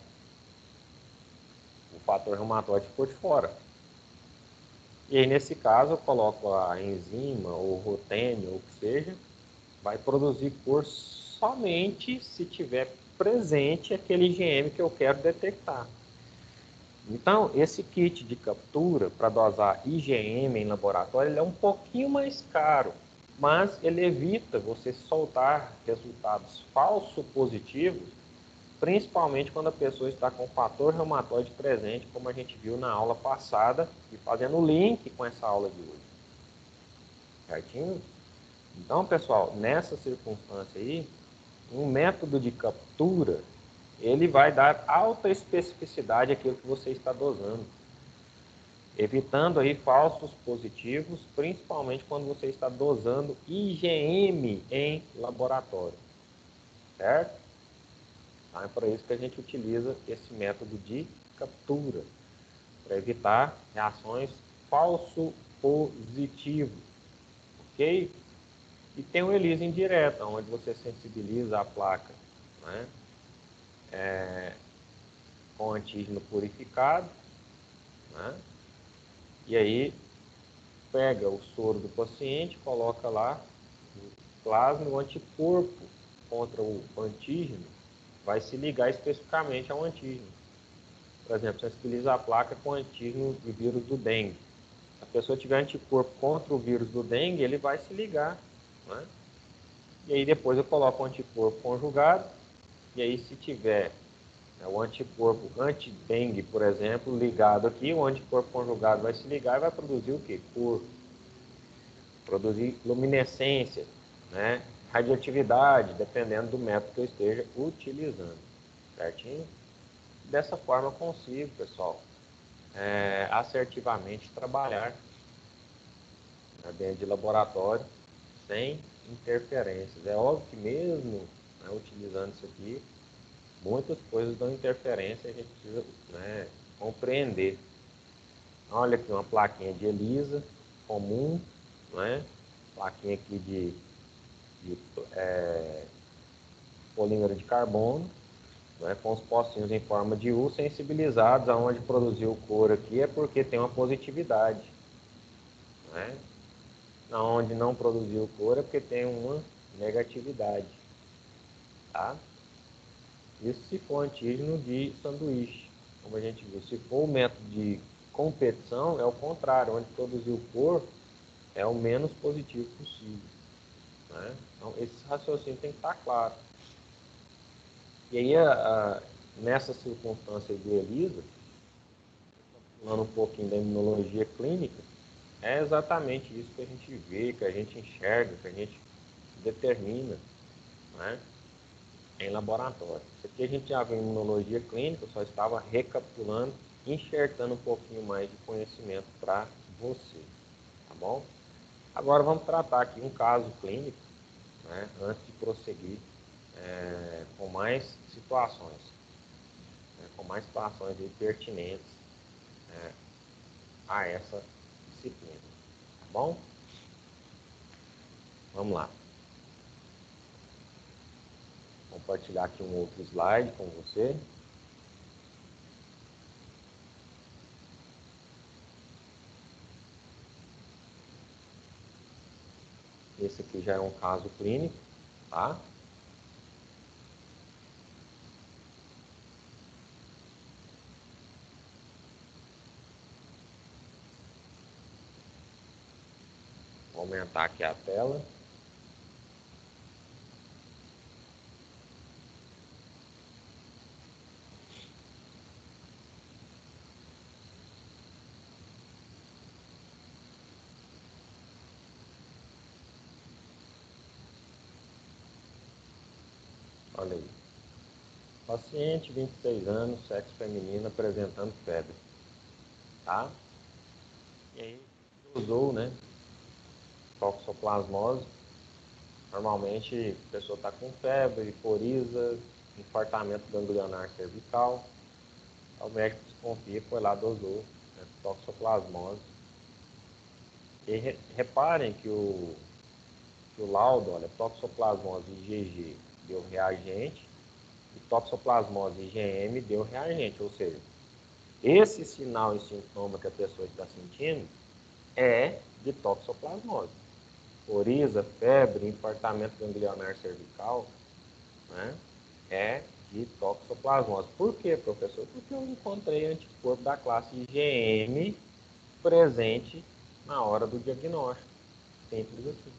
S1: O fator reumatoide ficou de fora. E aí, nesse caso, eu coloco a enzima, ou rotênio, ou o que seja, vai produzir cor somente se tiver presente aquele IgM que eu quero detectar. Então, esse kit de captura para dosar IgM em laboratório, ele é um pouquinho mais caro, mas ele evita você soltar resultados falso positivos, principalmente quando a pessoa está com o fator reumatoide presente, como a gente viu na aula passada, e fazendo o link com essa aula de hoje. Certinho? Então, pessoal, nessa circunstância aí, um método de captura, ele vai dar alta especificidade àquilo que você está dosando, evitando aí falsos positivos, principalmente quando você está dosando IgM em laboratório, certo? Então, é para isso que a gente utiliza esse método de captura, para evitar reações falso positivas, ok? E tem o ELISA indireta, onde você sensibiliza a placa, né, com antígeno purificado, né, e aí pega o soro do paciente, coloca lá o plasma e o anticorpo contra o antígeno vai se ligar especificamente ao antígeno. Por exemplo, sensibiliza a placa com antígeno do vírus do dengue. Se a pessoa tiver anticorpo contra o vírus do dengue, ele vai se ligar, né? E aí depois eu coloco o anticorpo conjugado, e aí se tiver o anticorpo anti-dengue, por exemplo, ligado aqui, o anticorpo conjugado vai se ligar e vai produzir o quê? Cor. Produzir luminescência, né? Radioatividade, dependendo do método que eu esteja utilizando. Certinho? Dessa forma eu consigo, pessoal, assertivamente trabalhar dentro de laboratório sem interferências. É óbvio que mesmo, né, utilizando isso aqui, muitas coisas dão interferência e a gente precisa, né, compreender. Olha aqui uma plaquinha de ELISA comum, né? Plaquinha aqui de polímero de carbono, né, com os pocinhos em forma de U sensibilizados, aonde produziu cor aqui é porque tem uma positividade, né? Onde não produziu cor é porque tem uma negatividade, tá? Isso se for antígeno de sanduíche, como a gente viu. Se for o método de competição, é o contrário, onde produziu cor é o menos positivo possível, né? Então, esse raciocínio tem que estar claro. E aí, nessa circunstância do ELISA, falando um pouquinho da imunologia clínica, é exatamente isso que a gente vê, que a gente enxerga, que a gente determina, né, em laboratório. Isso aqui a gente já viu em imunologia clínica, eu só estava recapitulando, enxertando um pouquinho mais de conhecimento para você, tá bom? Agora vamos tratar aqui um caso clínico, né, antes de prosseguir com mais situações, aí pertinentes a essa disciplina, tá bom? Vamos lá. Vou compartilhar aqui um outro slide com você. Esse aqui já é um caso clínico, tá? Vou aumentar aqui a tela. Olha aí. Paciente, 26 anos, sexo feminino, apresentando febre, tá? E aí, usou, né, toxoplasmose. Normalmente, a pessoa está com febre, coriza, infartamento ganglionar cervical. O médico desconfia, foi lá, dosou, né, toxoplasmose. E reparem que o laudo, olha, toxoplasmose IgG deu reagente, e toxoplasmose IgM deu reagente, ou seja, esse sinal e sintoma que a pessoa está sentindo é de toxoplasmose. Coriza, febre, infartamento ganglionar cervical, né, é de toxoplasmose. Por quê, professor? Porque eu encontrei anticorpo da classe IgM presente na hora do diagnóstico. Simples assim.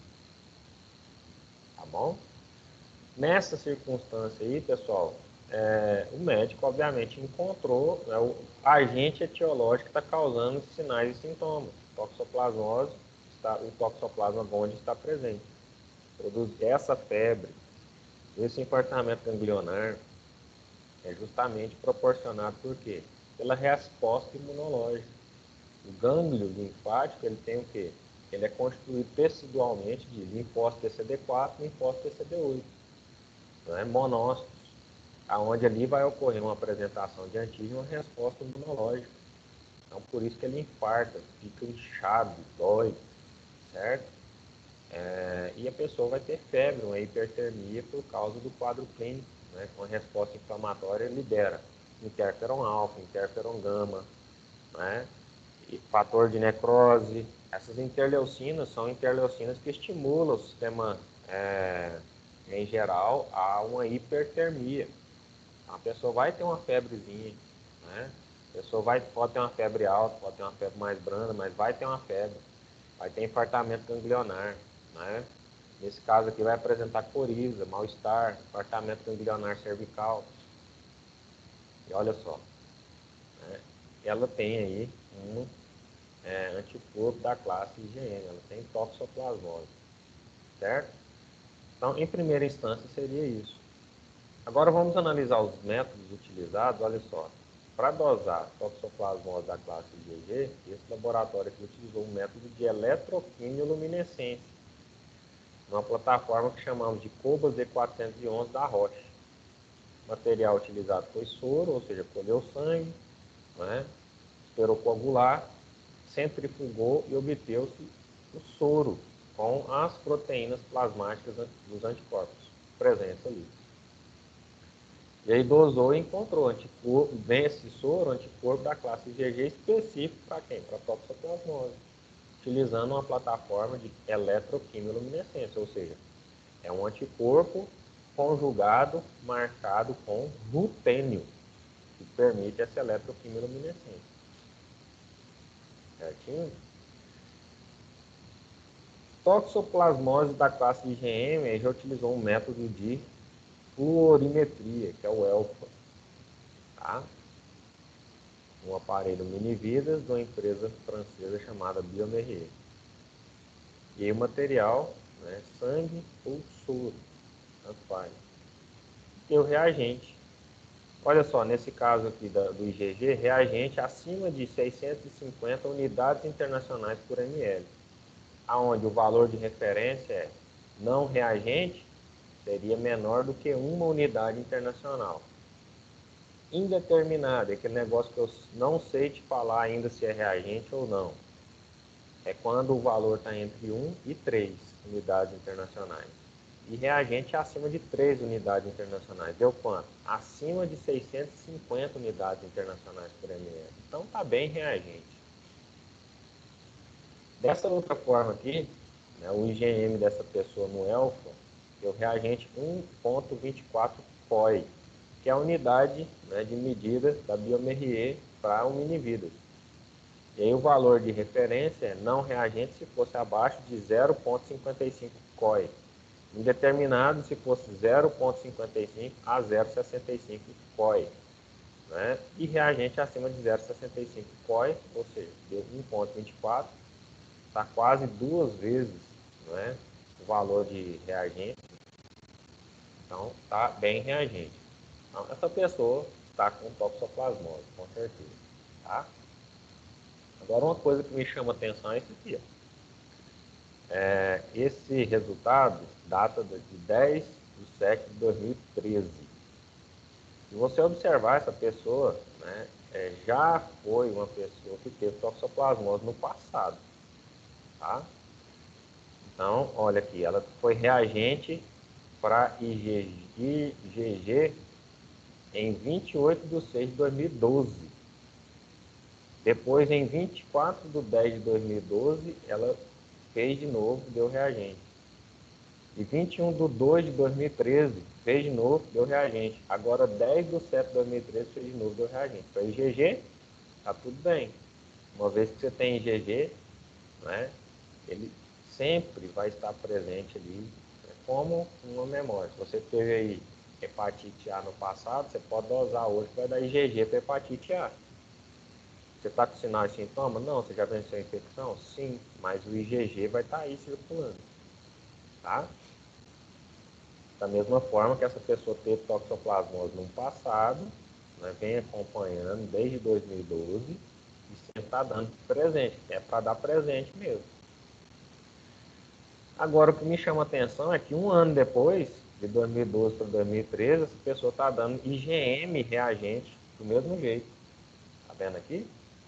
S1: Tá bom? Nessa circunstância aí, pessoal, o médico, obviamente, encontrou o agente etiológico que está causando sinais e sintomas. Toxoplasmose, o toxoplasma gondii está presente. Produz essa febre, esse infartamento ganglionar é justamente proporcionado por quê? Pela resposta imunológica. O gânglio linfático, ele tem o quê? Ele é constituído tecidualmente de linfócito TCD4 e linfócito TCD8. Né? Monócitos, aonde ali vai ocorrer uma apresentação de antígeno e uma resposta imunológica. Então, por isso que ele infarta, fica inchado, dói, certo? E a pessoa vai ter febre, uma hipertermia por causa do quadro clínico, né? Com a resposta inflamatória libera interferon alfa, interferon gama, né? E fator de necrose. Essas interleucinas são interleucinas que estimulam o sistema, em geral, a uma hipertermia. A pessoa vai ter uma febrezinha, né? A pessoa pode ter uma febre alta, pode ter uma febre mais branda, mas vai ter uma febre. Vai ter infartamento ganglionar, né? Nesse caso aqui vai apresentar coriza, mal-estar, infartamento ganglionar cervical. E olha só, né? Ela tem aí um anticorpo da classe IgM, ela tem toxoplasmose, certo? Então, em primeira instância, seria isso. Agora vamos analisar os métodos utilizados, olha só. Para dosar toxoplasmose da classe IgG, esse laboratório aqui utilizou um método de eletroquimioluminescência, numa plataforma que chamamos de Cobas E411 da Roche. O material utilizado foi soro, ou seja, colheu sangue, né? Esperou coagular, centrifugou e obteve-se o soro com as proteínas plasmáticas dos anticorpos presentes ali. E aí dosou e encontrou anticorpo, esse soro, anticorpo da classe IgG específico para quem? Para toxoplasmose, utilizando uma plataforma de eletroquimioluminescência, ou seja, é um anticorpo conjugado, marcado com rutênio, que permite essa eletroquimioluminescência. Certinho? Toxoplasmose da classe IgM já utilizou um método de fluorimetria, que é o ELFA. Tá? um aparelho mini-vidas de uma empresa francesa chamada Biomerrier. E aí o material, né, sangue ou soro, tanto faz. E o reagente. Olha só, nesse caso aqui do IgG, reagente acima de 650 unidades internacionais por ml, aonde o valor de referência é não reagente, seria menor do que uma unidade internacional. Indeterminado, é aquele negócio que eu não sei te falar ainda se é reagente ou não. É quando o valor está entre 1 e 3 unidades internacionais. E reagente é acima de 3 unidades internacionais. Deu quanto? Acima de 650 unidades internacionais por ml. Então está bem reagente. Dessa outra forma aqui, né, o IgM dessa pessoa no ELFA deu reagente 1,24 COI, que é a unidade, né, de medida da Biomerrier para o mini-vidas. E aí o valor de referência é não reagente se fosse abaixo de 0,55 COI. Indeterminado se fosse 0,55 a 0,65 COI. Né? E reagente acima de 0,65 COI, ou seja, deu 1,24, está quase 2 vezes, né, o valor de reagente. Então, está bem reagente. Então, essa pessoa está com toxoplasmose, com certeza. Tá? Agora, uma coisa que me chama a atenção é isso aqui. Ó. Esse resultado data de 10 de 7 de 2013. Se você observar essa pessoa, né, já foi uma pessoa que teve toxoplasmose no passado. Tá? Então, olha aqui, ela foi reagente para IgG em 28 de 6 de 2012. Depois, em 24 de 10 de 2012, ela fez de novo, deu reagente. E 21 de 2 de 2013, fez de novo, deu reagente. Agora, 10 de 7 de 2013, fez de novo, deu reagente. Para IgG, tá tudo bem. Uma vez que você tem IgG, né, ele sempre vai estar presente ali, né, como uma memória. Se você teve aí hepatite A no passado, você pode dosar hoje, vai dar IgG para hepatite A. Você está com sinais e sintomas? Não. Você já venceu a infecção? Sim, mas o IgG vai estar aí circulando. Tá? Da mesma forma que essa pessoa teve toxoplasmose no passado, né, vem acompanhando desde 2012 e sempre está dando presente. É para dar presente mesmo. Agora, o que me chama a atenção é que um ano depois, de 2012 para 2013, essa pessoa está dando IgM reagente do mesmo jeito. Está vendo aqui?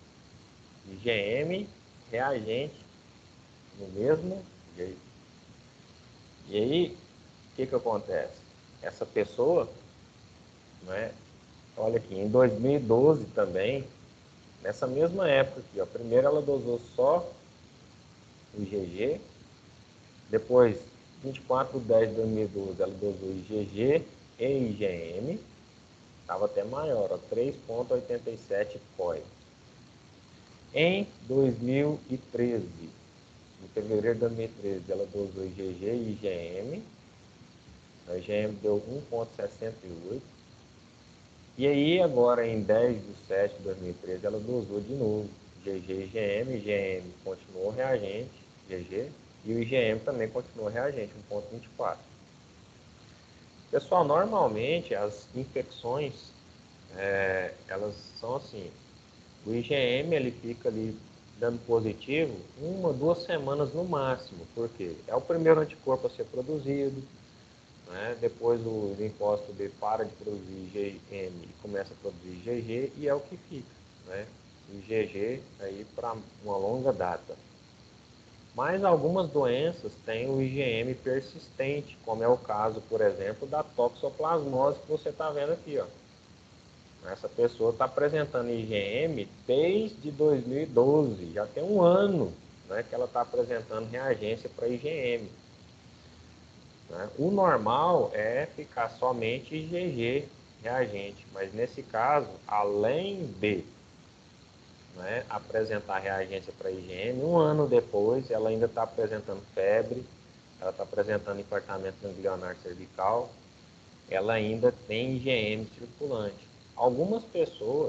S1: IgM reagente do mesmo jeito. E aí, o que acontece? Essa pessoa, né, olha aqui, em 2012 também, nessa mesma época aqui, ó, primeiro ela dosou só o IgG, depois, 24 de 10 de 2012, ela dosou IgG e IgM, estava até maior, 3,87 COI. Em 2013, em fevereiro de 2013, ela dosou IgG e IgM, a IgM deu 1,68. E aí, agora em 10 de 7 de 2013, ela dosou de novo IgG e IgM. IgM continuou reagente, IgG, e o IgM também continuou reagente, 1,24. Pessoal, normalmente as infecções, elas são assim, o IgM ele fica ali dando positivo 1, 2 semanas no máximo, porque é o primeiro anticorpo a ser produzido, né? Depois o linfócito B para de produzir IgM e começa a produzir IgG e é o que fica, né? IgG aí para uma longa data. Mas algumas doenças têm o IgM persistente, como é o caso, por exemplo, da toxoplasmose que você está vendo aqui, ó. Essa pessoa está apresentando IgM desde 2012, já tem um ano, né, que ela está apresentando reagência para IgM. Né? O normal é ficar somente IgG reagente, mas nesse caso, além de, né, apresentar reagência para IgM, um ano depois ela ainda está apresentando febre, ela está apresentando infartamento ganglionar cervical, ela ainda tem IgM circulante. Algumas pessoas,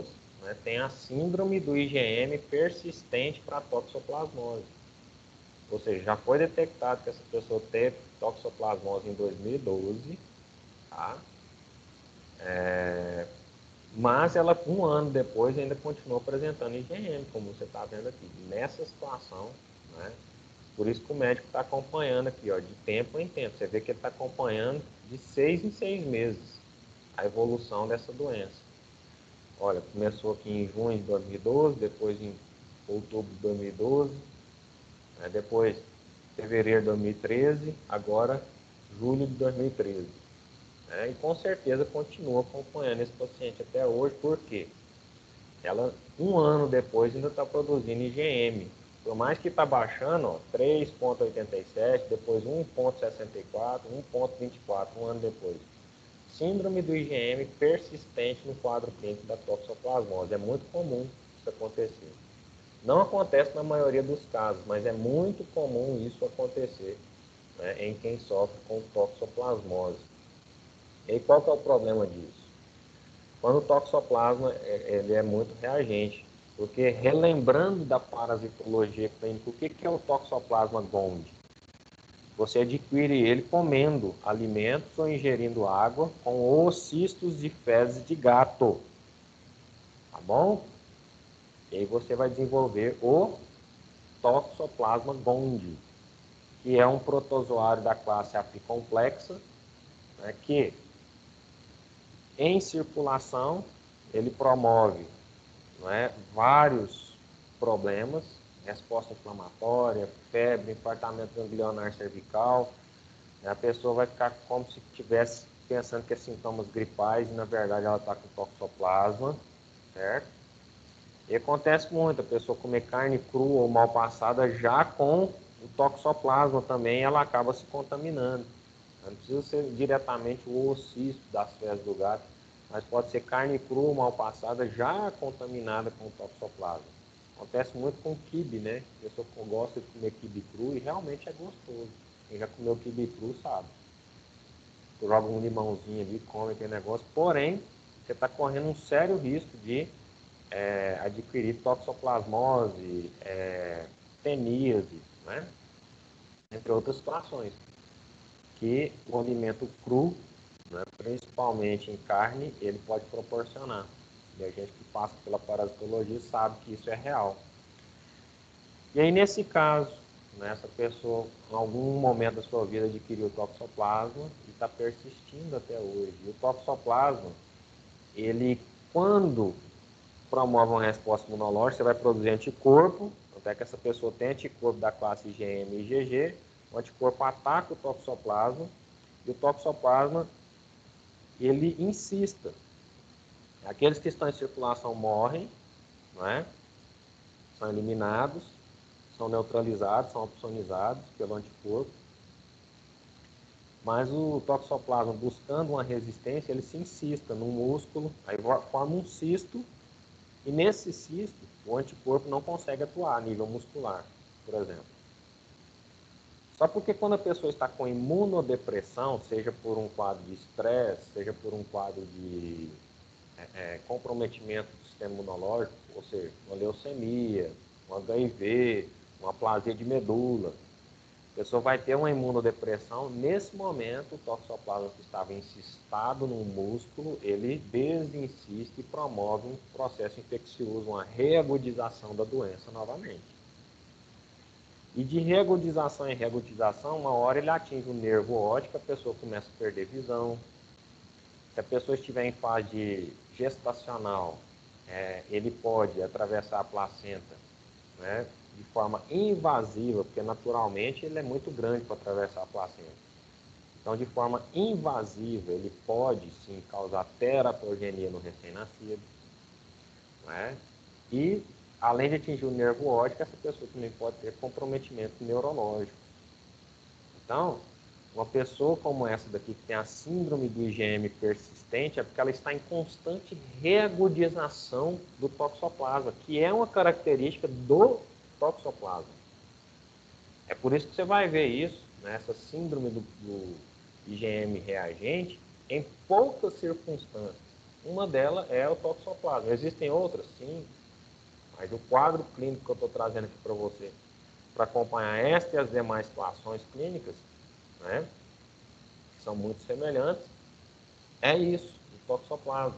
S1: né, tem a síndrome do IgM persistente para toxoplasmose. Ou seja, já foi detectado que essa pessoa teve toxoplasmose em 2012, tá? Mas ela, um ano depois, ainda continuou apresentando IgM, como você está vendo aqui. Nessa situação, né? Por isso que o médico está acompanhando aqui, ó, de tempo em tempo. Você vê que ele está acompanhando de 6 em 6 meses a evolução dessa doença. Olha, começou aqui em junho de 2012, depois em outubro de 2012, né, depois fevereiro de 2013, agora julho de 2013. Né, e com certeza continua acompanhando esse paciente até hoje, porque ela, um ano depois, ainda está produzindo IgM. Por mais que está baixando, 3,87, depois 1,64, 1,24, um ano depois. Síndrome do IgM persistente no quadro clínico da toxoplasmose. É muito comum isso acontecer. Não acontece na maioria dos casos, mas é muito comum isso acontecer, né, em quem sofre com toxoplasmose. E qual que é o problema disso? Quando o toxoplasma ele é muito reagente, porque relembrando da parasitologia clínica, o que é o toxoplasma gondii? Você adquire ele comendo alimentos ou ingerindo água com os cistos de fezes de gato. Tá bom? E aí você vai desenvolver o Toxoplasma gondii, que é um protozoário da classe apicomplexa, né, que em circulação ele promove, não é, vários problemas, resposta inflamatória, febre, infartamento ganglionar cervical. A pessoa vai ficar como se estivesse pensando que é sintomas gripais e na verdade ela está com toxoplasma, certo? E acontece muito, a pessoa comer carne crua ou mal passada já com o toxoplasma também, ela acaba se contaminando. Não precisa ser diretamente o oocisto das fezes do gato, mas pode ser carne crua ou mal passada já contaminada com o toxoplasma. Acontece muito com quibe, né? A pessoa gosta de comer quibe cru e realmente é gostoso. Quem já comeu quibe cru sabe. Você joga um limãozinho ali, come aquele negócio, porém, você está correndo um sério risco de adquirir toxoplasmose, teníase, né? Entre outras situações, que o alimento cru, né, principalmente em carne, ele pode proporcionar. E a gente que passa pela parasitologia sabe que isso é real. E aí, nesse caso, né, essa pessoa, em algum momento da sua vida, adquiriu toxoplasma e está persistindo até hoje. E o toxoplasma, ele, quando promove uma resposta imunológica, você vai produzir anticorpo, até que essa pessoa tem anticorpo da classe IgM e IgG, o anticorpo ataca o toxoplasma, e o toxoplasma, ele insista. Aqueles que estão em circulação morrem, não é? São eliminados, são neutralizados, são opsonizados pelo anticorpo, mas o toxoplasma, buscando uma resistência, ele se insista no músculo, aí forma um cisto. E nesse cisto, o anticorpo não consegue atuar a nível muscular, por exemplo. Só porque quando a pessoa está com imunodepressão, seja por um quadro de estresse, seja por um quadro de comprometimento do sistema imunológico, ou seja, uma leucemia, um HIV, uma aplasia de medula, a pessoa vai ter uma imunodepressão. Nesse momento, o toxoplasma que estava encistado no músculo, ele desinsiste e promove um processo infeccioso, uma reagudização da doença novamente. E de reagudização em reagudização, uma hora ele atinge o nervo óptico, a pessoa começa a perder visão. Se a pessoa estiver em fase gestacional, ele pode atravessar a placenta, né, de forma invasiva, porque naturalmente ele é muito grande para atravessar a placenta. Então, de forma invasiva, ele pode sim causar teratogenia no recém-nascido, né? E, além de atingir o nervo óptico, essa pessoa também pode ter comprometimento neurológico. Então, uma pessoa como essa daqui, que tem a síndrome do IgM persistente, é porque ela está em constante reagudização do toxoplasma, que é uma característica do toxoplasma. É por isso que você vai ver isso, né, essa síndrome do IgM reagente, em poucas circunstâncias. Uma delas é o toxoplasma. Existem outras? Sim. Mas o quadro clínico que eu estou trazendo aqui para você, para acompanhar esta e as demais situações clínicas, né, que são muito semelhantes, é isso, o toxoplasma.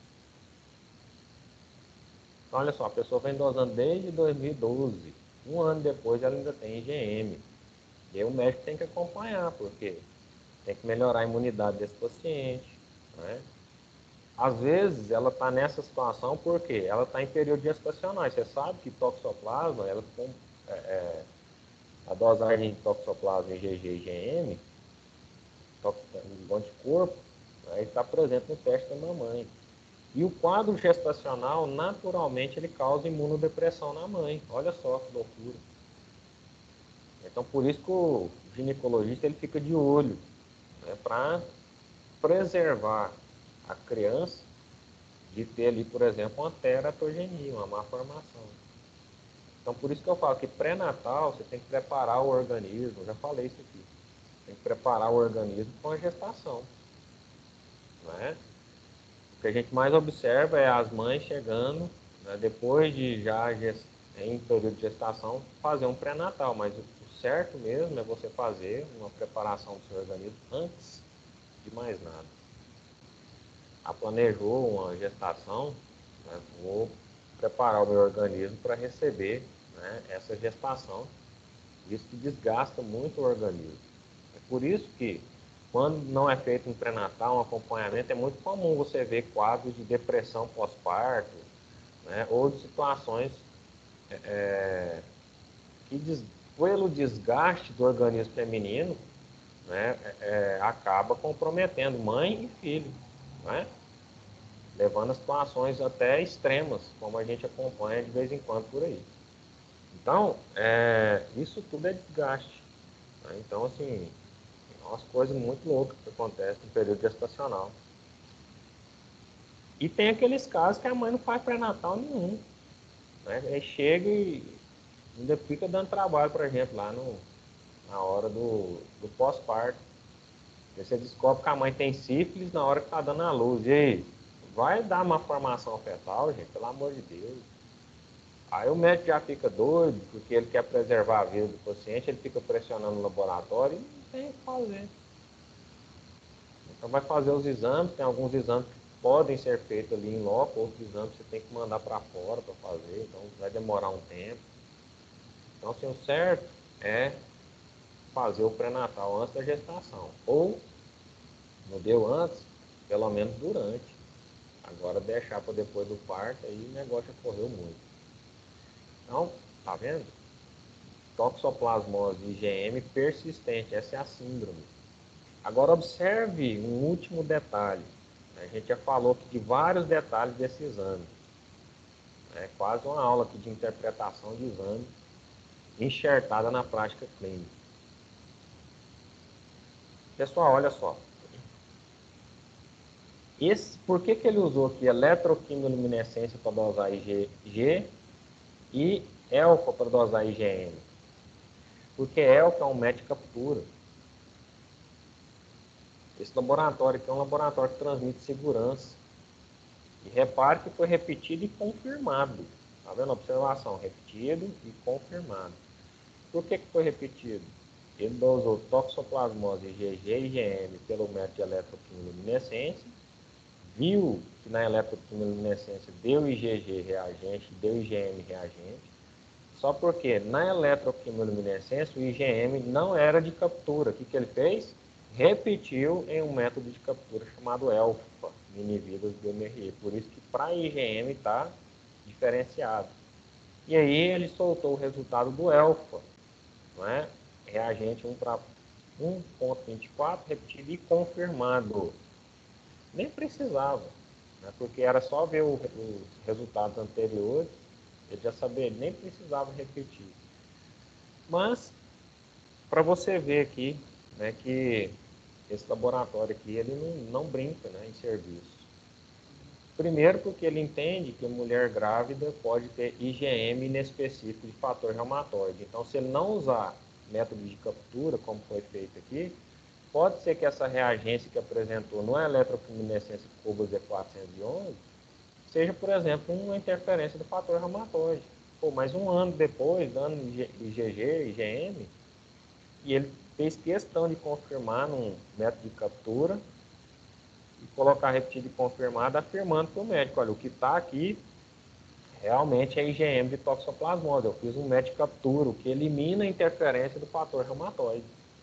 S1: Então, olha só, a pessoa vem dosando desde 2012. Um ano depois ela ainda tem IgM. E aí o médico tem que acompanhar, porque tem que melhorar a imunidade desse paciente, né? Às vezes ela está nessa situação porque ela está em período gestacional. Você sabe que toxoplasma, ela tem, a dosagem de toxoplasma IgG e IgM, o anticorpo, né, está presente no teste da mamãe. E o quadro gestacional, naturalmente, ele causa imunodepressão na mãe. Olha só que loucura. Então, por isso que o ginecologista ele fica de olho, né, para preservar a criança de ter ali, por exemplo, uma teratogenia, uma má formação. Então, por isso que eu falo que pré-natal você tem que preparar o organismo, já falei isso aqui, tem que preparar o organismo com a gestação, né? O que a gente mais observa é as mães chegando, né, depois de já em período de gestação, fazer um pré-natal, mas o certo mesmo é você fazer uma preparação do seu organismo antes de mais nada. Planejou uma gestação, né, vou preparar o meu organismo para receber, né, essa gestação. Isso que desgasta muito o organismo. É por isso que, quando não é feito um pré-natal, um acompanhamento, é muito comum você ver quadros de depressão pós-parto, né, ou de situações que, pelo desgaste do organismo feminino, né, acaba comprometendo mãe e filho, né, levando a situações até extremas, como a gente acompanha de vez em quando por aí. Então, isso tudo é desgaste. Né? Então, assim, é umas coisas muito loucas que acontecem no período gestacional. E tem aqueles casos que a mãe não faz pré-natal nenhum. Né? Aí chega e ainda fica dando trabalho pra gente lá na hora do pós-parto. Você descobre que a mãe tem sífilis na hora que tá dando a luz. E aí, vai dar uma formação fetal, gente, pelo amor de Deus. Aí o médico já fica doido, porque ele quer preservar a vida do paciente, ele fica pressionando o laboratório e não tem o que fazer. Então vai fazer os exames, tem alguns exames que podem ser feitos ali em loco, outros exames você tem que mandar para fora para fazer, então vai demorar um tempo. Então, assim, o certo é fazer o pré-natal antes da gestação. Ou, não deu antes, pelo menos durante. Agora deixar para depois do parto, aí o negócio já correu muito. Então, tá vendo? Toxoplasmose IgM persistente, essa é a síndrome. Agora observe um último detalhe. A gente já falou aqui de vários detalhes desse exame. É quase uma aula aqui de interpretação de exame enxertada na prática clínica. Pessoal, olha só. Por que ele usou aqui eletroquimiluminescência para dosar IgG e ELFA para dosar IgM? Porque ELFA é um método de captura. Esse laboratório aqui é um laboratório que transmite segurança. E repare que foi repetido e confirmado. Está vendo a observação? Repetido e confirmado. Por que foi repetido? Ele dosou toxoplasmose IgG e IgM pelo método de eletroquimiluminescência, viu que na eletroquimiluminescência deu IgG reagente, deu IgM reagente, só porque na eletroquimiluminescência o IgM não era de captura. O que ele fez? Repetiu em um método de captura chamado ELFA, mini-vidas do MRE. Por isso que para IgM está diferenciado. E aí ele soltou o resultado do ELFA, não é? Reagente 1 para 1,24 repetido e confirmado. Nem precisava, né? Porque era só ver os resultados anteriores, ele já sabia, nem precisava repetir. Mas, para você ver aqui, né, que esse laboratório aqui, ele não brinca, né, em serviço. Primeiro porque ele entende que a mulher grávida pode ter IgM inespecífico de fator reumatoide. Então, se ele não usar método de captura, como foi feito aqui, pode ser que essa reagência que apresentou no eletrofluminescência Cobas E411 seja, por exemplo, uma interferência do fator reumatoide. Pô, mas um ano depois, dando IgG, IgM, e ele fez questão de confirmar num método de captura e colocar repetido e confirmado, afirmando para o médico, olha, o que está aqui realmente é IgM de toxoplasmose. Eu fiz um método de captura, o que elimina a interferência do fator reumatoide.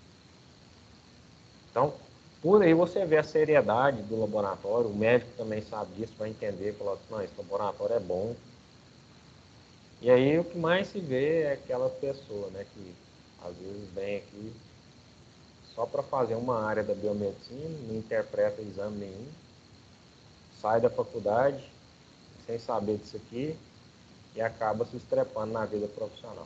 S1: Então, por aí você vê a seriedade do laboratório, o médico também sabe disso, vai entender, falar assim, não, esse laboratório é bom. E aí o que mais se vê é aquela pessoa, né, que às vezes vem aqui só para fazer uma área da biomedicina, não interpreta exame nenhum, sai da faculdade sem saber disso aqui e acaba se estrepando na vida profissional.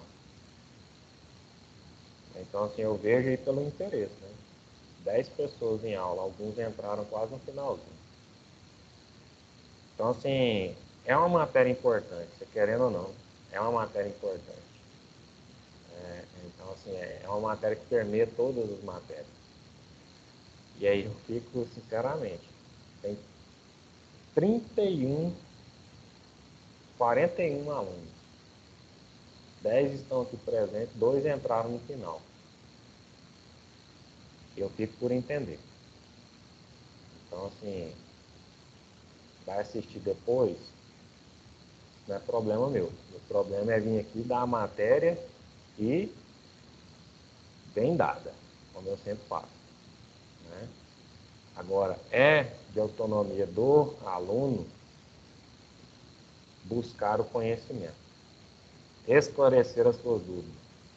S1: Então, assim, eu vejo aí pelo interesse, né? 10 pessoas em aula, alguns entraram quase no finalzinho. Então, assim, é uma matéria importante, você querendo ou não, é uma matéria importante. Então, assim, é uma matéria que permeia todas as matérias. E aí eu fico, sinceramente, tem 41 alunos. 10 estão aqui presentes, 2 entraram no final. Eu fico por entender. Então, assim, vai assistir depois, não é problema meu. O problema é vir aqui dar a matéria e bem dada, como eu sempre faço. Né? Agora, é de autonomia do aluno buscar o conhecimento, esclarecer as suas dúvidas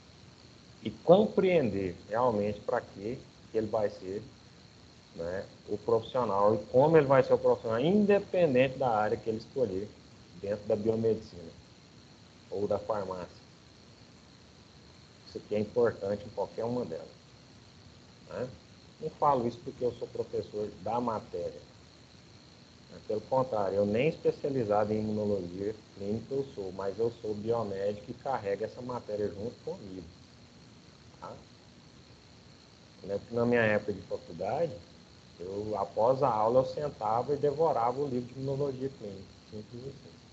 S1: e compreender realmente para que ele vai ser, né, o profissional e como ele vai ser o profissional, independente da área que ele escolher dentro da biomedicina ou da farmácia. Isso aqui é importante em qualquer uma delas. Né? Não falo isso porque eu sou professor da matéria. Pelo contrário, eu nem especializado em imunologia clínica eu sou, mas eu sou biomédico e carrego essa matéria junto comigo. Tá? Eu lembro que na minha época de faculdade, após a aula, eu sentava e devorava o livro de imunologia clínica. Simples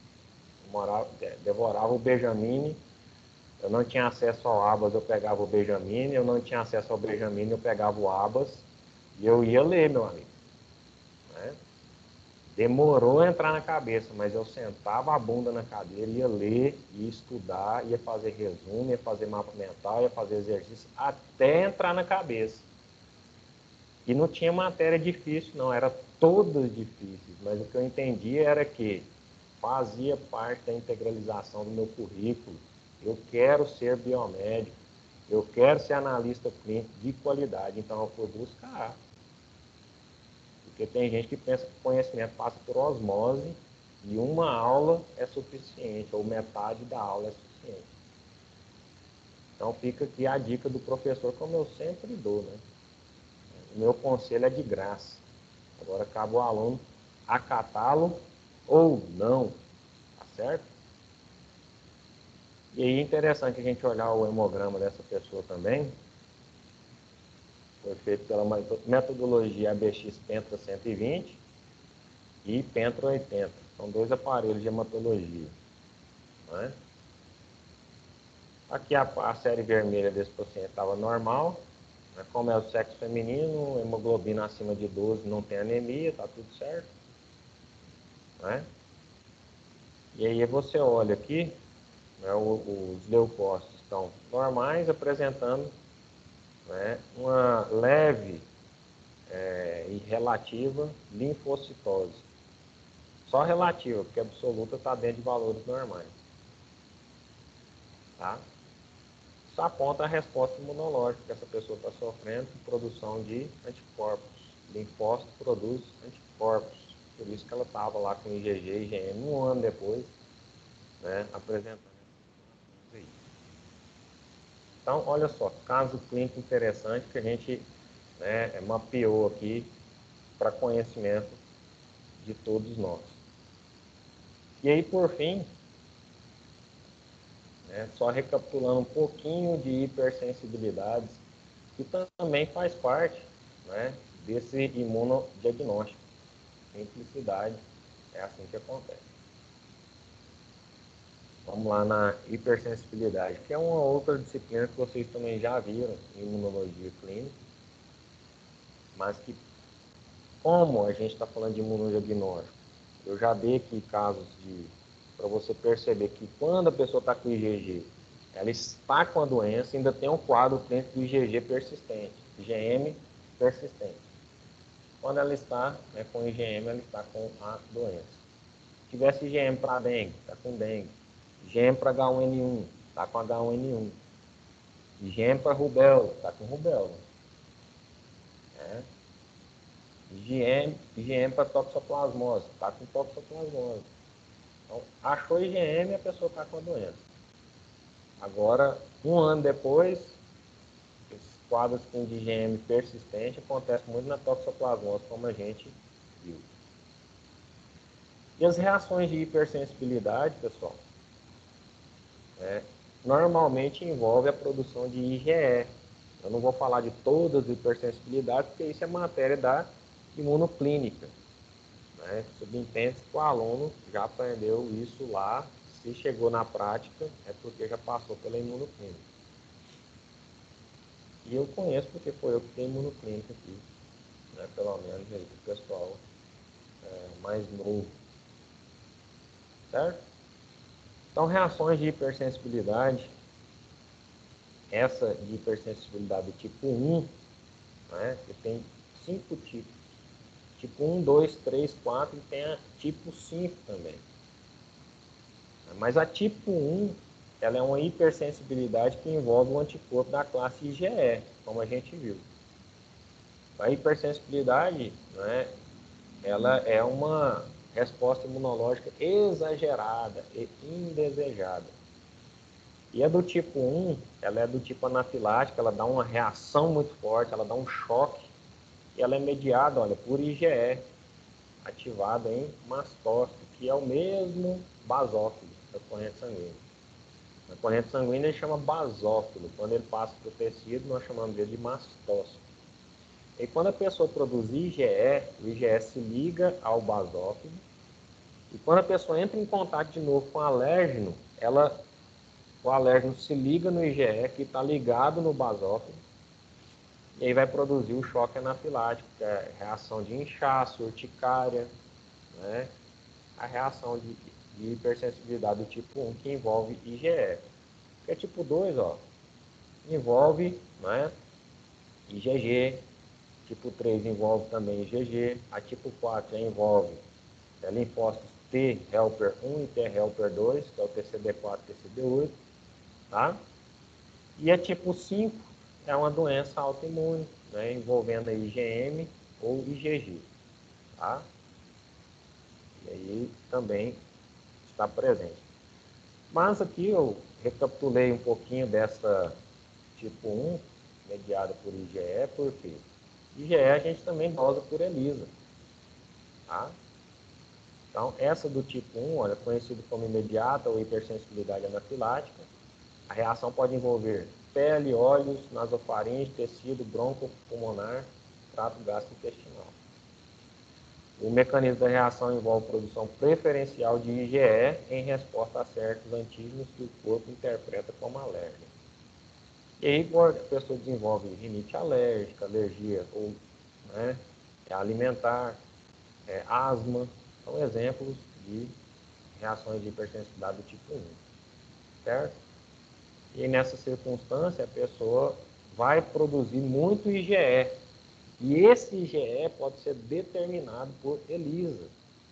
S1: assim. Devorava o Benjamin. Eu não tinha acesso ao Abas, eu pegava o Benjamin. Eu não tinha acesso ao Benjamin, eu pegava o Abas. E eu ia ler, meu amigo. Né? Demorou a entrar na cabeça, mas eu sentava a bunda na cadeira, ia ler, ia estudar, ia fazer resumo, ia fazer mapa mental, ia fazer exercício, até entrar na cabeça. E não tinha matéria difícil, não, era todas difíceis, mas o que eu entendi era que fazia parte da integralização do meu currículo. Eu quero ser biomédico, eu quero ser analista clínico de qualidade, então eu fui buscar. Porque tem gente que pensa que o conhecimento passa por osmose e uma aula é suficiente, ou metade da aula é suficiente. Então fica aqui a dica do professor, como eu sempre dou, né? O meu conselho é de graça. Agora cabe o aluno acatá-lo ou não, tá certo? E aí é interessante a gente olhar o hemograma dessa pessoa também. Foi feito pela metodologia ABX Pentra 120 e Pentra 80. São 2 aparelhos de hematologia. Né? Aqui a série vermelha desse paciente estava normal. Né? Como é o sexo feminino, hemoglobina acima de 12, não tem anemia, está tudo certo. Né? E aí você olha aqui, né, os leucócitos estão normais, apresentando, né, uma leve e relativa linfocitose. Só relativa, porque absoluta está dentro de valores normais. Tá? Isso aponta a resposta imunológica que essa pessoa está sofrendo com produção de anticorpos. Linfócito produz anticorpos. Por isso que ela estava lá com IgG e IgM um ano depois, né, apresentando essas aí. Então, olha só, caso clínico interessante que a gente, né, mapeou aqui para conhecimento de todos nós. E aí, por fim, né, só recapitulando um pouquinho de hipersensibilidades, que também faz parte, né, desse imunodiagnóstico. Simplicidade, é assim que acontece. Vamos lá na hipersensibilidade, que é uma outra disciplina que vocês também já viram em imunologia clínica, mas que, como a gente está falando de imunodiagnóstico, eu já dei aqui casos para você perceber que quando a pessoa está com IgG, ela está com a doença, ainda tem um quadro clínico do IgG persistente, IgM persistente. Quando ela está, né, com IgM, ela está com a doença. Se tivesse IgM para dengue, está com dengue. IgM para H1N1, está com H1N1. IgM para rubéola, está com rubéola. Né? IgM para toxoplasmose, está com toxoplasmose. Então, achou IgM, a pessoa está com a doença. Agora, um ano depois, esses quadros de IgM persistente acontecem muito na toxoplasmose, como a gente viu. E as reações de hipersensibilidade, pessoal, normalmente envolve a produção de IgE. Eu não vou falar de todas as hipersensibilidades, porque isso é matéria da imunoclínica. Né? Subentende-se que o aluno já aprendeu isso lá. Se chegou na prática, é porque já passou pela imunoclínica. E eu conheço porque foi eu que tenho imunoclínica aqui. Né? Pelo menos aí, o pessoal mais novo. Certo? Então, reações de hipersensibilidade, essa de hipersensibilidade do tipo 1, né, que tem 5 tipos. Tipo 1, 2, 3, 4 e tem a tipo 5 também. Mas a tipo 1, ela é uma hipersensibilidade que envolve o anticorpo da classe IgE, como a gente viu. A hipersensibilidade, né, ela é uma resposta imunológica exagerada e indesejada. E a do tipo 1, ela é do tipo anafilática, ela dá uma reação muito forte, ela dá um choque, e ela é mediada, olha, por IgE, ativada em mastócito, que é o mesmo basófilo da corrente sanguínea. Na corrente sanguínea ele chama basófilo, quando ele passa para o tecido, nós chamamos ele de mastócito. E quando a pessoa produz IgE, o IgE se liga ao basófilo, e quando a pessoa entra em contato de novo com o alérgeno, o alérgeno se liga no IgE, que está ligado no basófilo, e aí vai produzir o choque anafilático, que é a reação de inchaço, urticária, né? A reação de hipersensibilidade do tipo 1, que envolve IgE. Porque tipo 2, ó, envolve, né, IgG, tipo 3 envolve também IgG, a tipo 4 já envolve linfócitos T helper 1 e T helper 2, que é o TCD4 e TCD8, tá? E a tipo 5 é uma doença autoimune, né, envolvendo a IgM ou IgG, tá? E aí também está presente. Mas aqui eu recapitulei um pouquinho dessa tipo 1, mediada por IgE, porque IgE a gente também dosa por ELISA, tá? Então, essa do tipo 1, olha, conhecido como imediata ou hipersensibilidade anafilática, a reação pode envolver pele, olhos, nasofaringe, tecido broncopulmonar, trato gastrointestinal. O mecanismo da reação envolve produção preferencial de IgE em resposta a certos antígenos que o corpo interpreta como alérgeno. E aí, a pessoa desenvolve rinite alérgica, alergia ou, né, alimentar, asma, são exemplos de reações de hipersensibilidade do tipo 1, certo? E nessa circunstância, a pessoa vai produzir muito IgE. E esse IgE pode ser determinado por ELISA.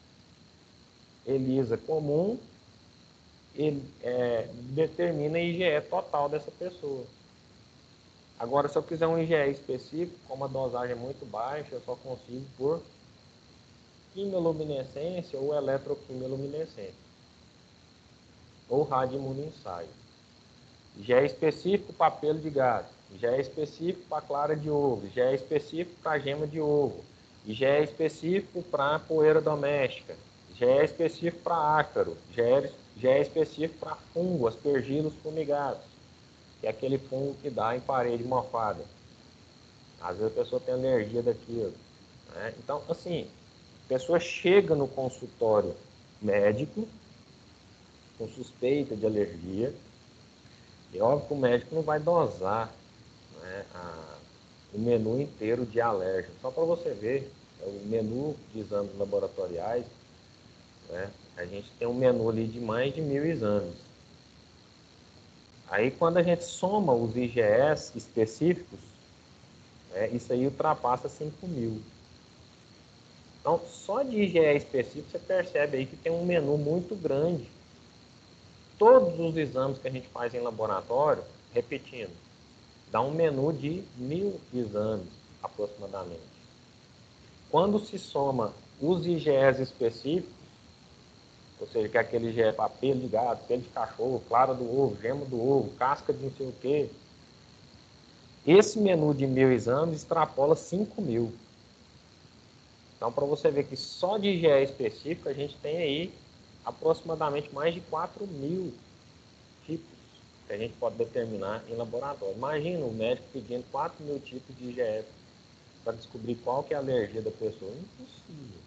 S1: ELISA comum, ele determina a IgE total dessa pessoa. Agora, se eu quiser um IgE específico, como a dosagem é muito baixa, eu só consigo por quimioluminescência ou eletroquimioluminescência, ou radioimunoensaio. IgE específico para pelo de gato, IgE específico para clara de ovo, IgE específico para gema de ovo, IgE específico para poeira doméstica, IgE específico para ácaro, IgE específico para fungo, aspergilos fumigados, que é aquele fungo que dá em parede mofada. Às vezes a pessoa tem alergia daquilo, né? Então, assim, a pessoa chega no consultório médico com suspeita de alergia, e óbvio que o médico não vai dosar, né, o menu inteiro de alérgeno. Só para você ver, o menu de exames laboratoriais, né, a gente tem um menu ali de mais de 1.000 exames. Aí quando a gente soma os IgEs específicos, né, isso aí ultrapassa 5.000. Então, só de IgE específico você percebe aí que tem um menu muito grande. Todos os exames que a gente faz em laboratório, repetindo, dá um menu de 1.000 exames, aproximadamente. Quando se soma os IgEs específicos, ou seja, que é aquele IgE para pelo de gato, pelo de cachorro, clara do ovo, gema do ovo, casca de não sei o quê, esse menu de 1.000 exames extrapola 5.000. Então, para você ver que só de IgE específico, a gente tem aí aproximadamente mais de 4.000 tipos que a gente pode determinar em laboratório. Imagina o médico pedindo 4.000 tipos de IgE para descobrir qual que é a alergia da pessoa. Impossível.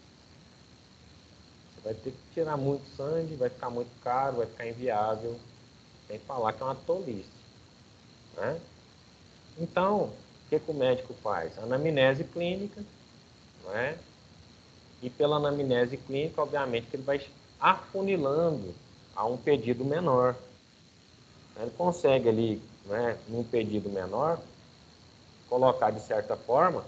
S1: Você vai ter que tirar muito sangue, vai ficar muito caro, vai ficar inviável. Tem que falar que é uma tolice, né? Então, o que o médico faz? Anamnese clínica, né? E pela anamnese clínica, obviamente, que ele vai afunilando a um pedido menor. Ele consegue ali, né, num pedido menor, colocar de certa forma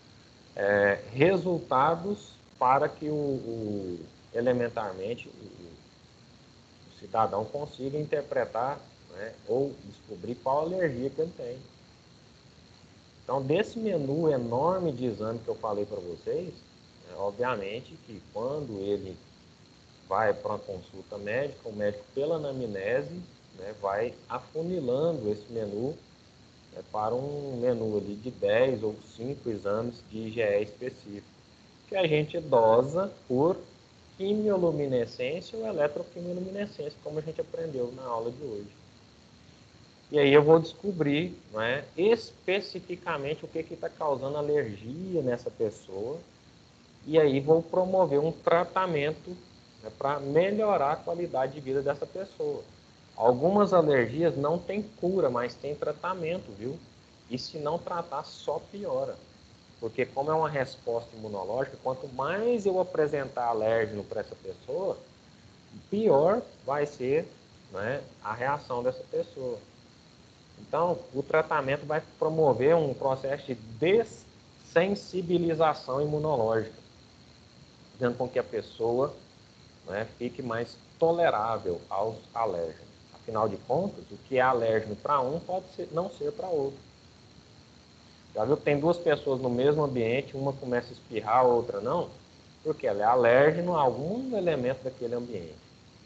S1: resultados para que elementarmente o cidadão consiga interpretar, né, ou descobrir qual alergia que ele tem. Então, desse menu enorme de exame que eu falei para vocês, obviamente que quando ele vai para uma consulta médica, o médico, pela anamnese, né, vai afunilando esse menu para um menu ali de 10 ou 5 exames de IgE específico, que a gente dosa por quimioluminescência ou eletroquimioluminescência, como a gente aprendeu na aula de hoje. E aí eu vou descobrir, né, especificamente o que está causando alergia nessa pessoa, e aí vou promover um tratamento, né, para melhorar a qualidade de vida dessa pessoa. Algumas alergias não têm cura, mas tem tratamento, viu? E se não tratar, só piora. Porque como é uma resposta imunológica, quanto mais eu apresentar alérgeno para essa pessoa, pior vai ser, né, a reação dessa pessoa. Então, o tratamento vai promover um processo de dessensibilização imunológica, fazendo com que a pessoa, né, fique mais tolerável aos alérgenos. Afinal de contas, o que é alérgeno para um pode não ser para outro. Já viu que tem duas pessoas no mesmo ambiente, uma começa a espirrar, a outra não? Porque ela é alérgeno a algum elemento daquele ambiente.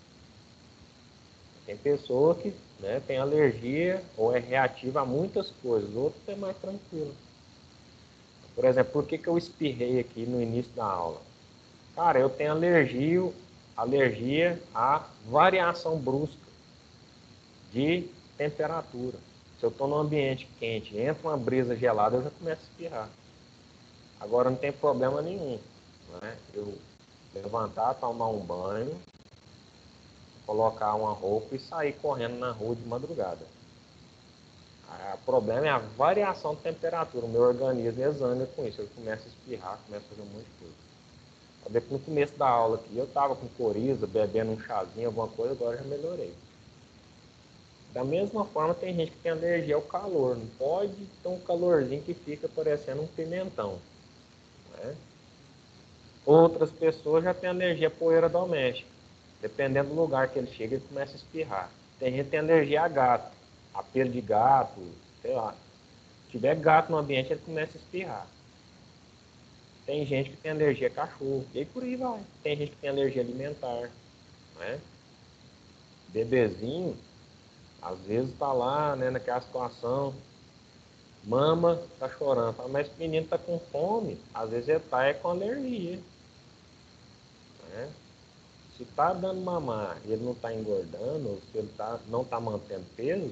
S1: Tem pessoa que, né, tem alergia ou é reativa a muitas coisas, outro é mais tranquilo. Por exemplo, por que eu espirrei aqui no início da aula? Cara, eu tenho alergia à variação brusca de temperatura. Se eu estou num ambiente quente, entra uma brisa gelada, eu já começo a espirrar. Agora não tem problema nenhum, né? Eu levantar, tomar um banho, colocar uma roupa e sair correndo na rua de madrugada. O problema é a variação de temperatura. O meu organismo exame com isso. Ele começa a espirrar, começa a fazer um monte de coisa. Até que no começo da aula aqui, eu estava com coriza, bebendo um chazinho, alguma coisa, agora já melhorei. Da mesma forma, tem gente que tem alergia ao calor. Não pode ter um calorzinho que fica parecendo um pimentão, né? Outras pessoas já têm alergia à poeira doméstica. Dependendo do lugar que ele chega, ele começa a espirrar. Tem gente que tem alergia a gato, a pelo de gato, sei lá. Se tiver gato no ambiente, ele começa a espirrar. Tem gente que tem alergia a cachorro, e aí por aí vai. Tem gente que tem alergia alimentar, né? Bebezinho, às vezes está lá, né, naquela situação, mama, está chorando. Fala, mas o menino está com fome, às vezes ele está com alergia, né? Se está dando mamar e ele não está engordando, ou se ele não está mantendo peso,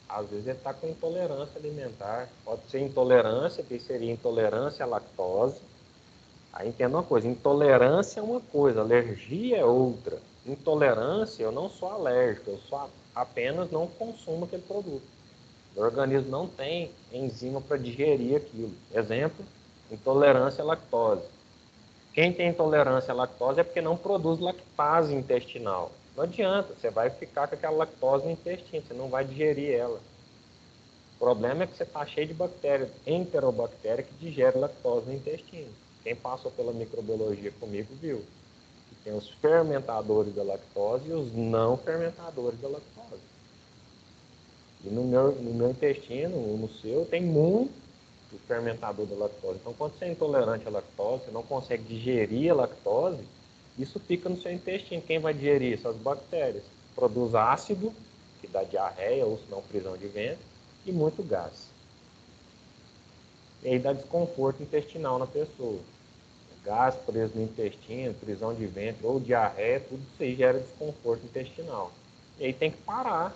S1: Às vezes ele está com intolerância alimentar. Pode ser intolerância, que seria intolerância à lactose. Aí entenda uma coisa, intolerância é uma coisa, alergia é outra. Intolerância, eu não sou alérgico, eu só apenas não consumo aquele produto. O organismo não tem enzima para digerir aquilo. Exemplo, intolerância à lactose. Quem tem intolerância à lactose é porque não produz lactase intestinal. Não adianta, você vai ficar com aquela lactose no intestino, você não vai digerir ela. O problema é que você está cheio de bactérias, enterobactérias, que digerem lactose no intestino. Quem passou pela microbiologia comigo viu que tem os fermentadores da lactose e os não fermentadores da lactose. E no meu intestino, no seu, tem muito fermentador da lactose. Então, quando você é intolerante à lactose, você não consegue digerir a lactose, isso fica no seu intestino. Quem vai digerir isso? As bactérias. Produz ácido, que dá diarreia ou senão prisão de ventre, e muito gás. E aí dá desconforto intestinal na pessoa. Gás preso no intestino, prisão de ventre ou diarreia, tudo isso aí gera desconforto intestinal. E aí tem que parar.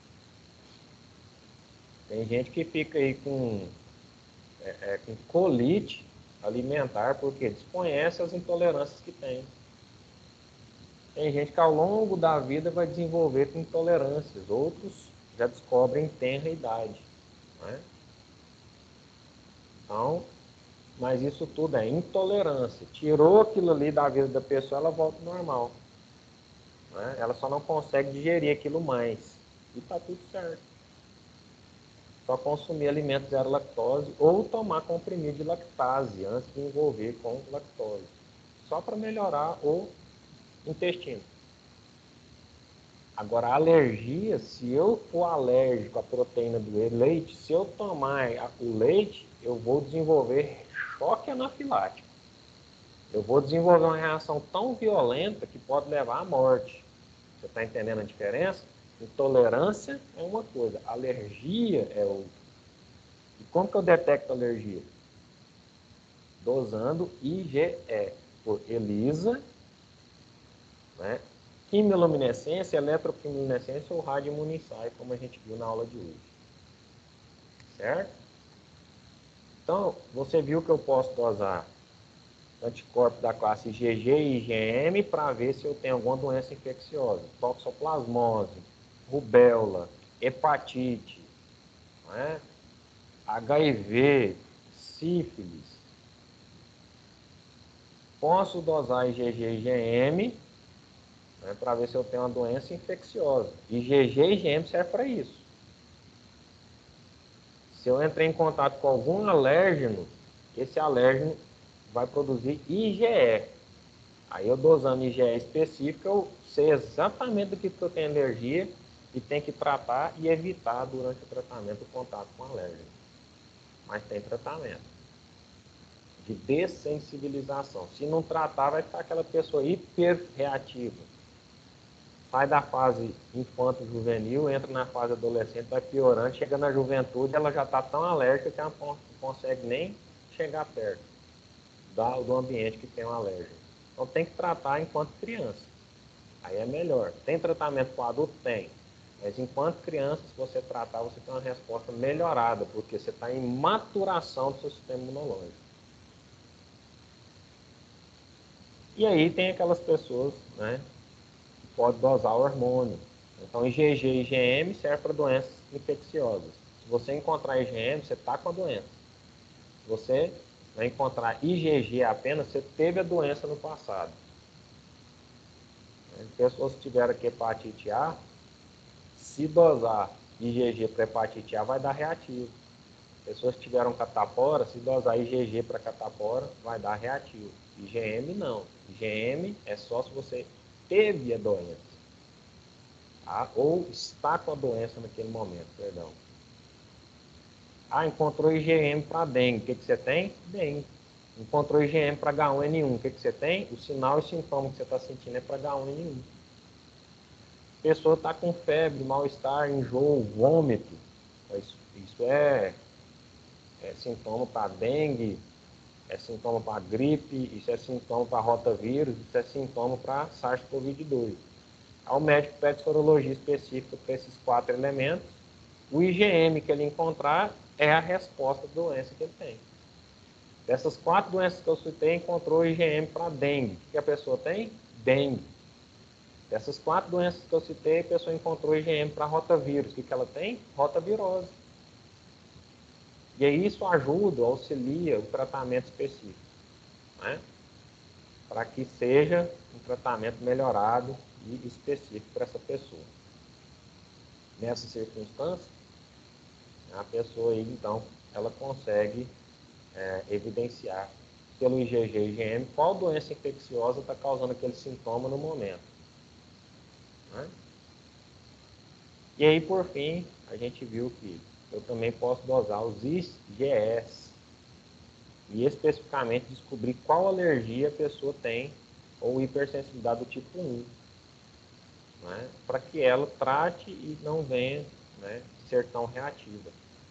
S1: Tem gente que fica aí com colite alimentar porque desconhece as intolerâncias que tem. Tem gente que ao longo da vida vai desenvolver com intolerâncias, outros já descobrem em tenra idade. Né? Então, mas isso tudo é intolerância. Tirou aquilo ali da vida da pessoa, ela volta ao normal. Né? Ela só não consegue digerir aquilo mais. E está tudo certo. Só consumir alimentos zero lactose ou tomar comprimido de lactase antes de envolver com lactose. Só para melhorar o intestino. Agora, a alergia, se eu for alérgico à proteína do leite, se eu tomar o leite, eu vou desenvolver choque anafilático. Eu vou desenvolver uma reação tão violenta que pode levar à morte. Você está entendendo a diferença? Intolerância é uma coisa, alergia é outra. E como que eu detecto alergia? Dosando IgE por ELISA, né? Quimiluminescência, eletroquimiluminescência ou radioimunicide, como a gente viu na aula de hoje. Certo? Então, você viu que eu posso dosar anticorpos da classe IgG e IgM para ver se eu tenho alguma doença infecciosa. Toxoplasmose, rubéola, hepatite, né? HIV, sífilis. Posso dosar IgG e IgM, né, para ver se eu tenho uma doença infecciosa. IgG e IgM serve para isso. Se eu entrei em contato com algum alérgeno, esse alérgeno vai produzir IgE. Aí eu dosando IgE específica, eu sei exatamente do que eu tenho alergia e tenho que tratar e evitar durante o tratamento o contato com o alérgeno. Mas tem tratamento de dessensibilização. Se não tratar, vai ficar aquela pessoa hiperreativa. Sai da fase infanto-juvenil, entra na fase adolescente, vai piorando, chega na juventude, ela já está tão alérgica que ela não consegue nem chegar perto do ambiente que tem um alérgico. Então tem que tratar enquanto criança. Aí é melhor. Tem tratamento para adulto? Tem. Mas enquanto criança, se você tratar, você tem uma resposta melhorada, porque você está em maturação do seu sistema imunológico. E aí tem aquelas pessoas, né, que podem dosar o hormônio. Então, IgG e IgM serve para doenças infecciosas. Se você encontrar IgM, você está com a doença. Se você vai encontrar IgG apenas, você teve a doença no passado. Pessoas que tiveram aqui hepatite A, se dosar IgG para hepatite A, vai dar reativo. Pessoas que tiveram catapora, se dosar IgG para catapora, vai dar reativo. IgM não. IgM é só se você teve a doença. Tá? Ou está com a doença naquele momento, perdão. Ah, encontrou IgM para dengue. O que você tem? Dengue. Encontrou IgM para H1N1. O que você tem? O sinal e sintoma que você está sentindo é para H1N1. A pessoa está com febre, mal-estar, enjoo, vômito. Isso é sintoma para dengue, é sintoma para gripe, isso é sintoma para rotavírus, isso é sintoma para SARS-CoV-2. Aí o médico pede sorologia específica para esses 4 elementos O IgM que ele encontrar é a resposta da doença que ele tem. Dessas 4 doenças que eu citei, encontrou o IgM para dengue. O que a pessoa tem? Dengue. Dessas 4 doenças que eu citei, a pessoa encontrou o IgM para rotavírus. O que ela tem? Rotavirose. E aí isso ajuda, auxilia o tratamento específico, né? Para que seja um tratamento melhorado e específico para essa pessoa. Nessa circunstância, a pessoa aí, então, ela consegue evidenciar pelo IgG e IgM qual doença infecciosa está causando aquele sintoma no momento, né? E aí, por fim, a gente viu que eu também posso dosar os IgS e especificamente descobrir qual alergia a pessoa tem ou hipersensibilidade do tipo 1, né? Para que ela trate e não venha, né, ser tão reativa.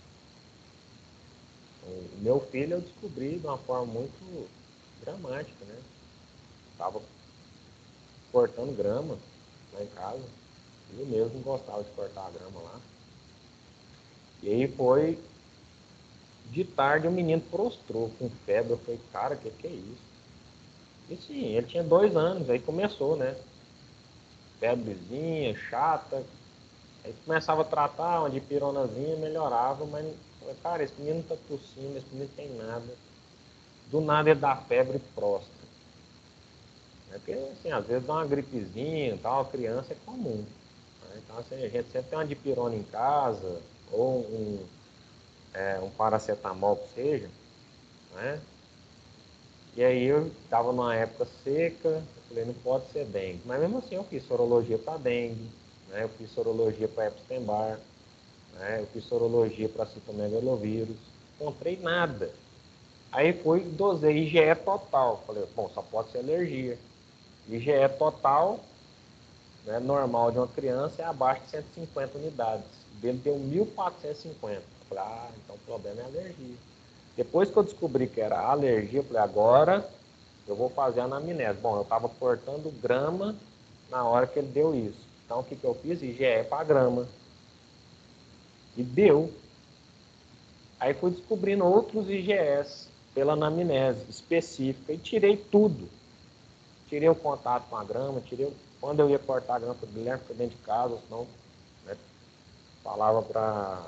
S1: O meu filho eu descobri de uma forma muito dramática, né? Estava cortando grama lá em casa. Eu mesmo gostava de cortar a grama lá. E aí foi de tarde, o menino prostrou com febre. Eu falei, cara, que é isso? E sim, ele tinha 2 anos, aí começou, né? Febrezinha, chata. Aí começava a tratar, uma dipironazinha, melhorava, mas, cara, esse menino tá tossindo, esse menino tem nada. Do nada ele dá febre e prostra. Porque, assim, às vezes dá uma gripezinha e tal, criança é comum. Né? Então, assim, a gente sempre tem uma dipirona em casa, ou um paracetamol que seja, né? E aí eu estava numa época seca, eu falei, não pode ser dengue. Mas mesmo assim eu fiz sorologia para dengue, né? Eu fiz sorologia para Epstein-Barr, né? Eu fiz sorologia para citomegalovírus, encontrei nada. Aí fui, dosei IgE total, falei, bom, só pode ser alergia. IgE total, né, normal de uma criança é abaixo de 150 unidades. O dele deu 1.450. Eu falei, então o problema é alergia. Depois que eu descobri que era alergia, eu falei, agora eu vou fazer a anamnese. Bom, eu estava cortando grama na hora que ele deu isso. Então, o que eu fiz? IgE para grama. E deu. Aí fui descobrindo outros IgEs pela anamnese específica e tirei tudo. Tirei o contato com a grama, quando eu ia cortar a grama, eu Guilherme foi dentro de casa, senão, né, falava para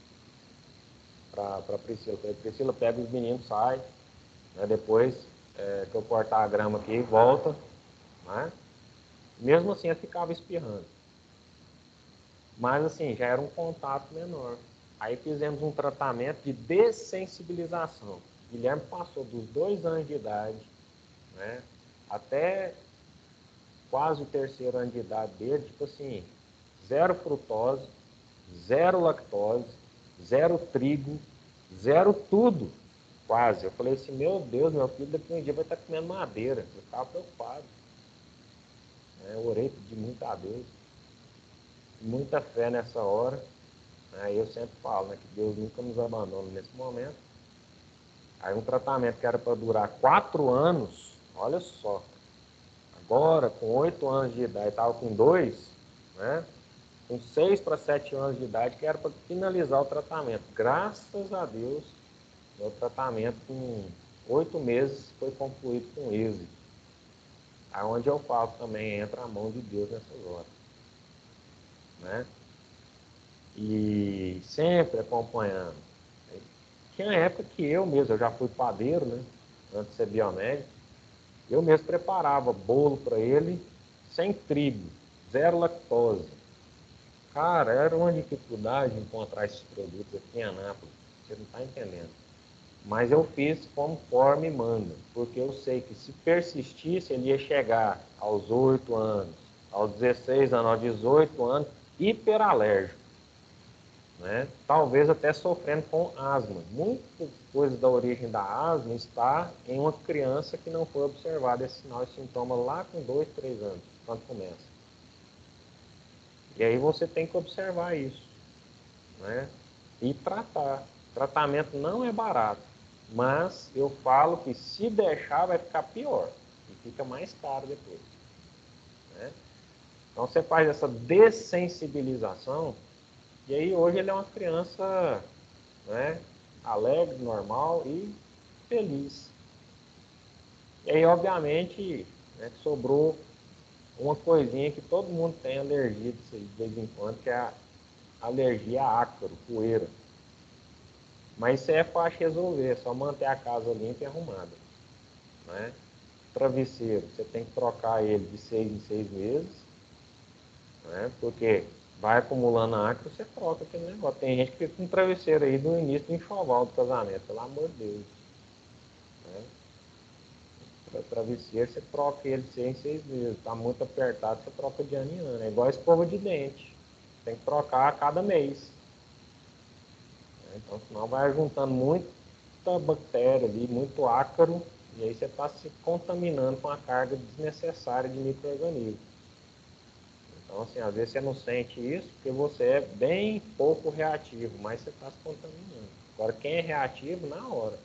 S1: Priscila. Falei, Priscila, pega os meninos, sai, né, depois que eu cortar a grama aqui, volta, né? Mesmo assim, eu ficava espirrando. Mas, assim, já era um contato menor. Aí fizemos um tratamento de dessensibilização. Guilherme passou dos 2 anos de idade, né, até quase o 3º ano de idade dele, tipo assim, 0 frutose, 0 lactose, 0 trigo, 0 tudo, quase. Eu falei assim, meu Deus, meu filho daqui um dia vai estar comendo madeira. Eu estava preocupado. Eu orei, pedi muito a Deus, muita fé nessa hora. Aí eu sempre falo, né, que Deus nunca nos abandona nesse momento. Aí um tratamento que era para durar 4 anos, olha só, agora com 8 anos de idade, estava com 2, né? Com 6 para 7 anos de idade, que era para finalizar o tratamento. Graças a Deus, o tratamento com 8 meses foi concluído com êxito. Aí onde eu falo também entra a mão de Deus nessas horas, né? E sempre acompanhando. Tinha época que eu já fui padeiro, né? Antes de ser biomédico, eu mesmo preparava bolo para ele sem trigo, 0 lactose. Cara, era uma dificuldade encontrar esses produtos aqui em Anápolis, você não está entendendo. Mas eu fiz conforme manda, porque eu sei que se persistisse, ele ia chegar aos 8 anos, aos 16 anos, aos 18 anos, hiperalérgico, né? Talvez até sofrendo com asma. Muitas coisas da origem da asma está em uma criança que não foi observado esse sinal e sintoma lá com 2, 3 anos, quando começa. E aí você tem que observar isso, né? E tratar. Tratamento não é barato, mas eu falo que se deixar vai ficar pior e fica mais caro depois, né? Então você faz essa dessensibilização, E aí hoje ele é uma criança, né, alegre, normal e feliz. E aí, obviamente, né, sobrou uma coisinha que todo mundo tem alergia de vez em quando, que é a alergia a ácaro, poeira. Mas isso é fácil resolver, é só manter a casa limpa e arrumada. Né? Travesseiro, você tem que trocar ele de 6 em 6 meses, né? Porque vai acumulando ácaro, você troca aquele negócio. Tem gente que fica com um travesseiro aí do início do enxoval do casamento, pelo amor de Deus. Né? O travesseiro, você troca ele de 6 em 6 meses. Está muito apertado, você troca de ano em ano. É igual a escova de dente. Tem que trocar a cada mês. Então, senão vai juntando muita bactéria ali, muito ácaro, e aí você está se contaminando com a carga desnecessária de micro-organismos. Então, assim, às vezes você não sente isso porque você é bem pouco reativo, mas você está se contaminando. Agora, quem é reativo, na hora.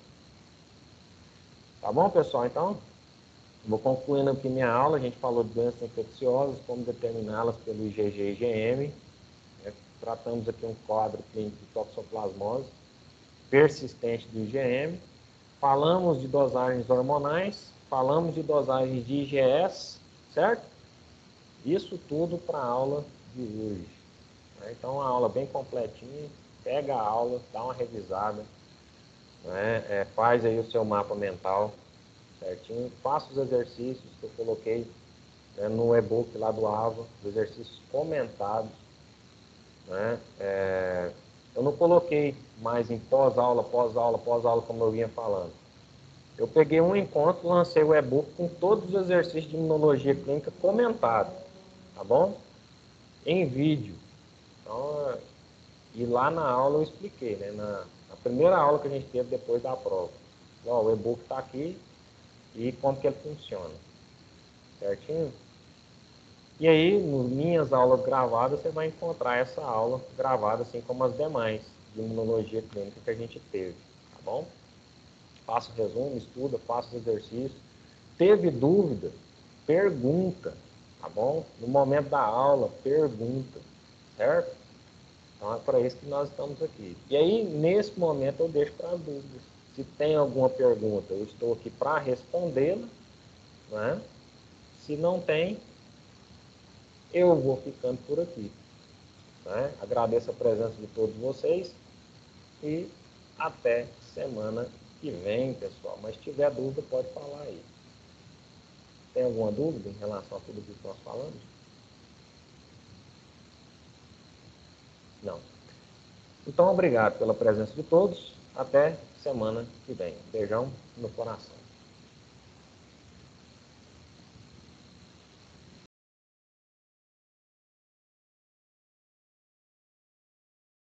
S1: Tá bom, pessoal? Então, vou concluindo aqui minha aula. A gente falou de doenças infecciosas, como determiná-las pelo IgG e IgM. Tratamos aqui um quadro clínico de toxoplasmose persistente do IgM. Falamos de dosagens hormonais, falamos de dosagens de IgS, certo? Isso tudo para a aula de hoje. Então, uma aula bem completinha. Pega a aula, dá uma revisada, né? Faz aí o seu mapa mental certinho. Faça os exercícios que eu coloquei, né, no e-book lá do AVA, os exercícios comentados. Né? Eu não coloquei mais em pós-aula, como eu vinha falando. Eu peguei um encontro, lancei o e-book com todos os exercícios de imunologia clínica comentados, tá bom? Em vídeo. Então, e lá na aula eu expliquei, né? Na primeira aula que a gente teve depois da prova. Ó, o e-book está aqui e como que ele funciona. Certinho? E aí, nas minhas aulas gravadas, você vai encontrar essa aula gravada, assim como as demais de imunologia clínica que a gente teve, tá bom? Faça o resumo, estuda, faça os exercícios. Teve dúvida? Pergunta, tá bom? No momento da aula, pergunta, certo? Então é para isso que nós estamos aqui. E aí, nesse momento, eu deixo para as dúvidas. Se tem alguma pergunta, eu estou aqui para respondê-la, né? Se não tem, eu vou ficando por aqui. Né? Agradeço a presença de todos vocês e até semana que vem, pessoal. Mas se tiver dúvida, pode falar aí. Tem alguma dúvida em relação a tudo que nós falamos? Não. Então, obrigado pela presença de todos. Até semana que vem. Beijão no coração.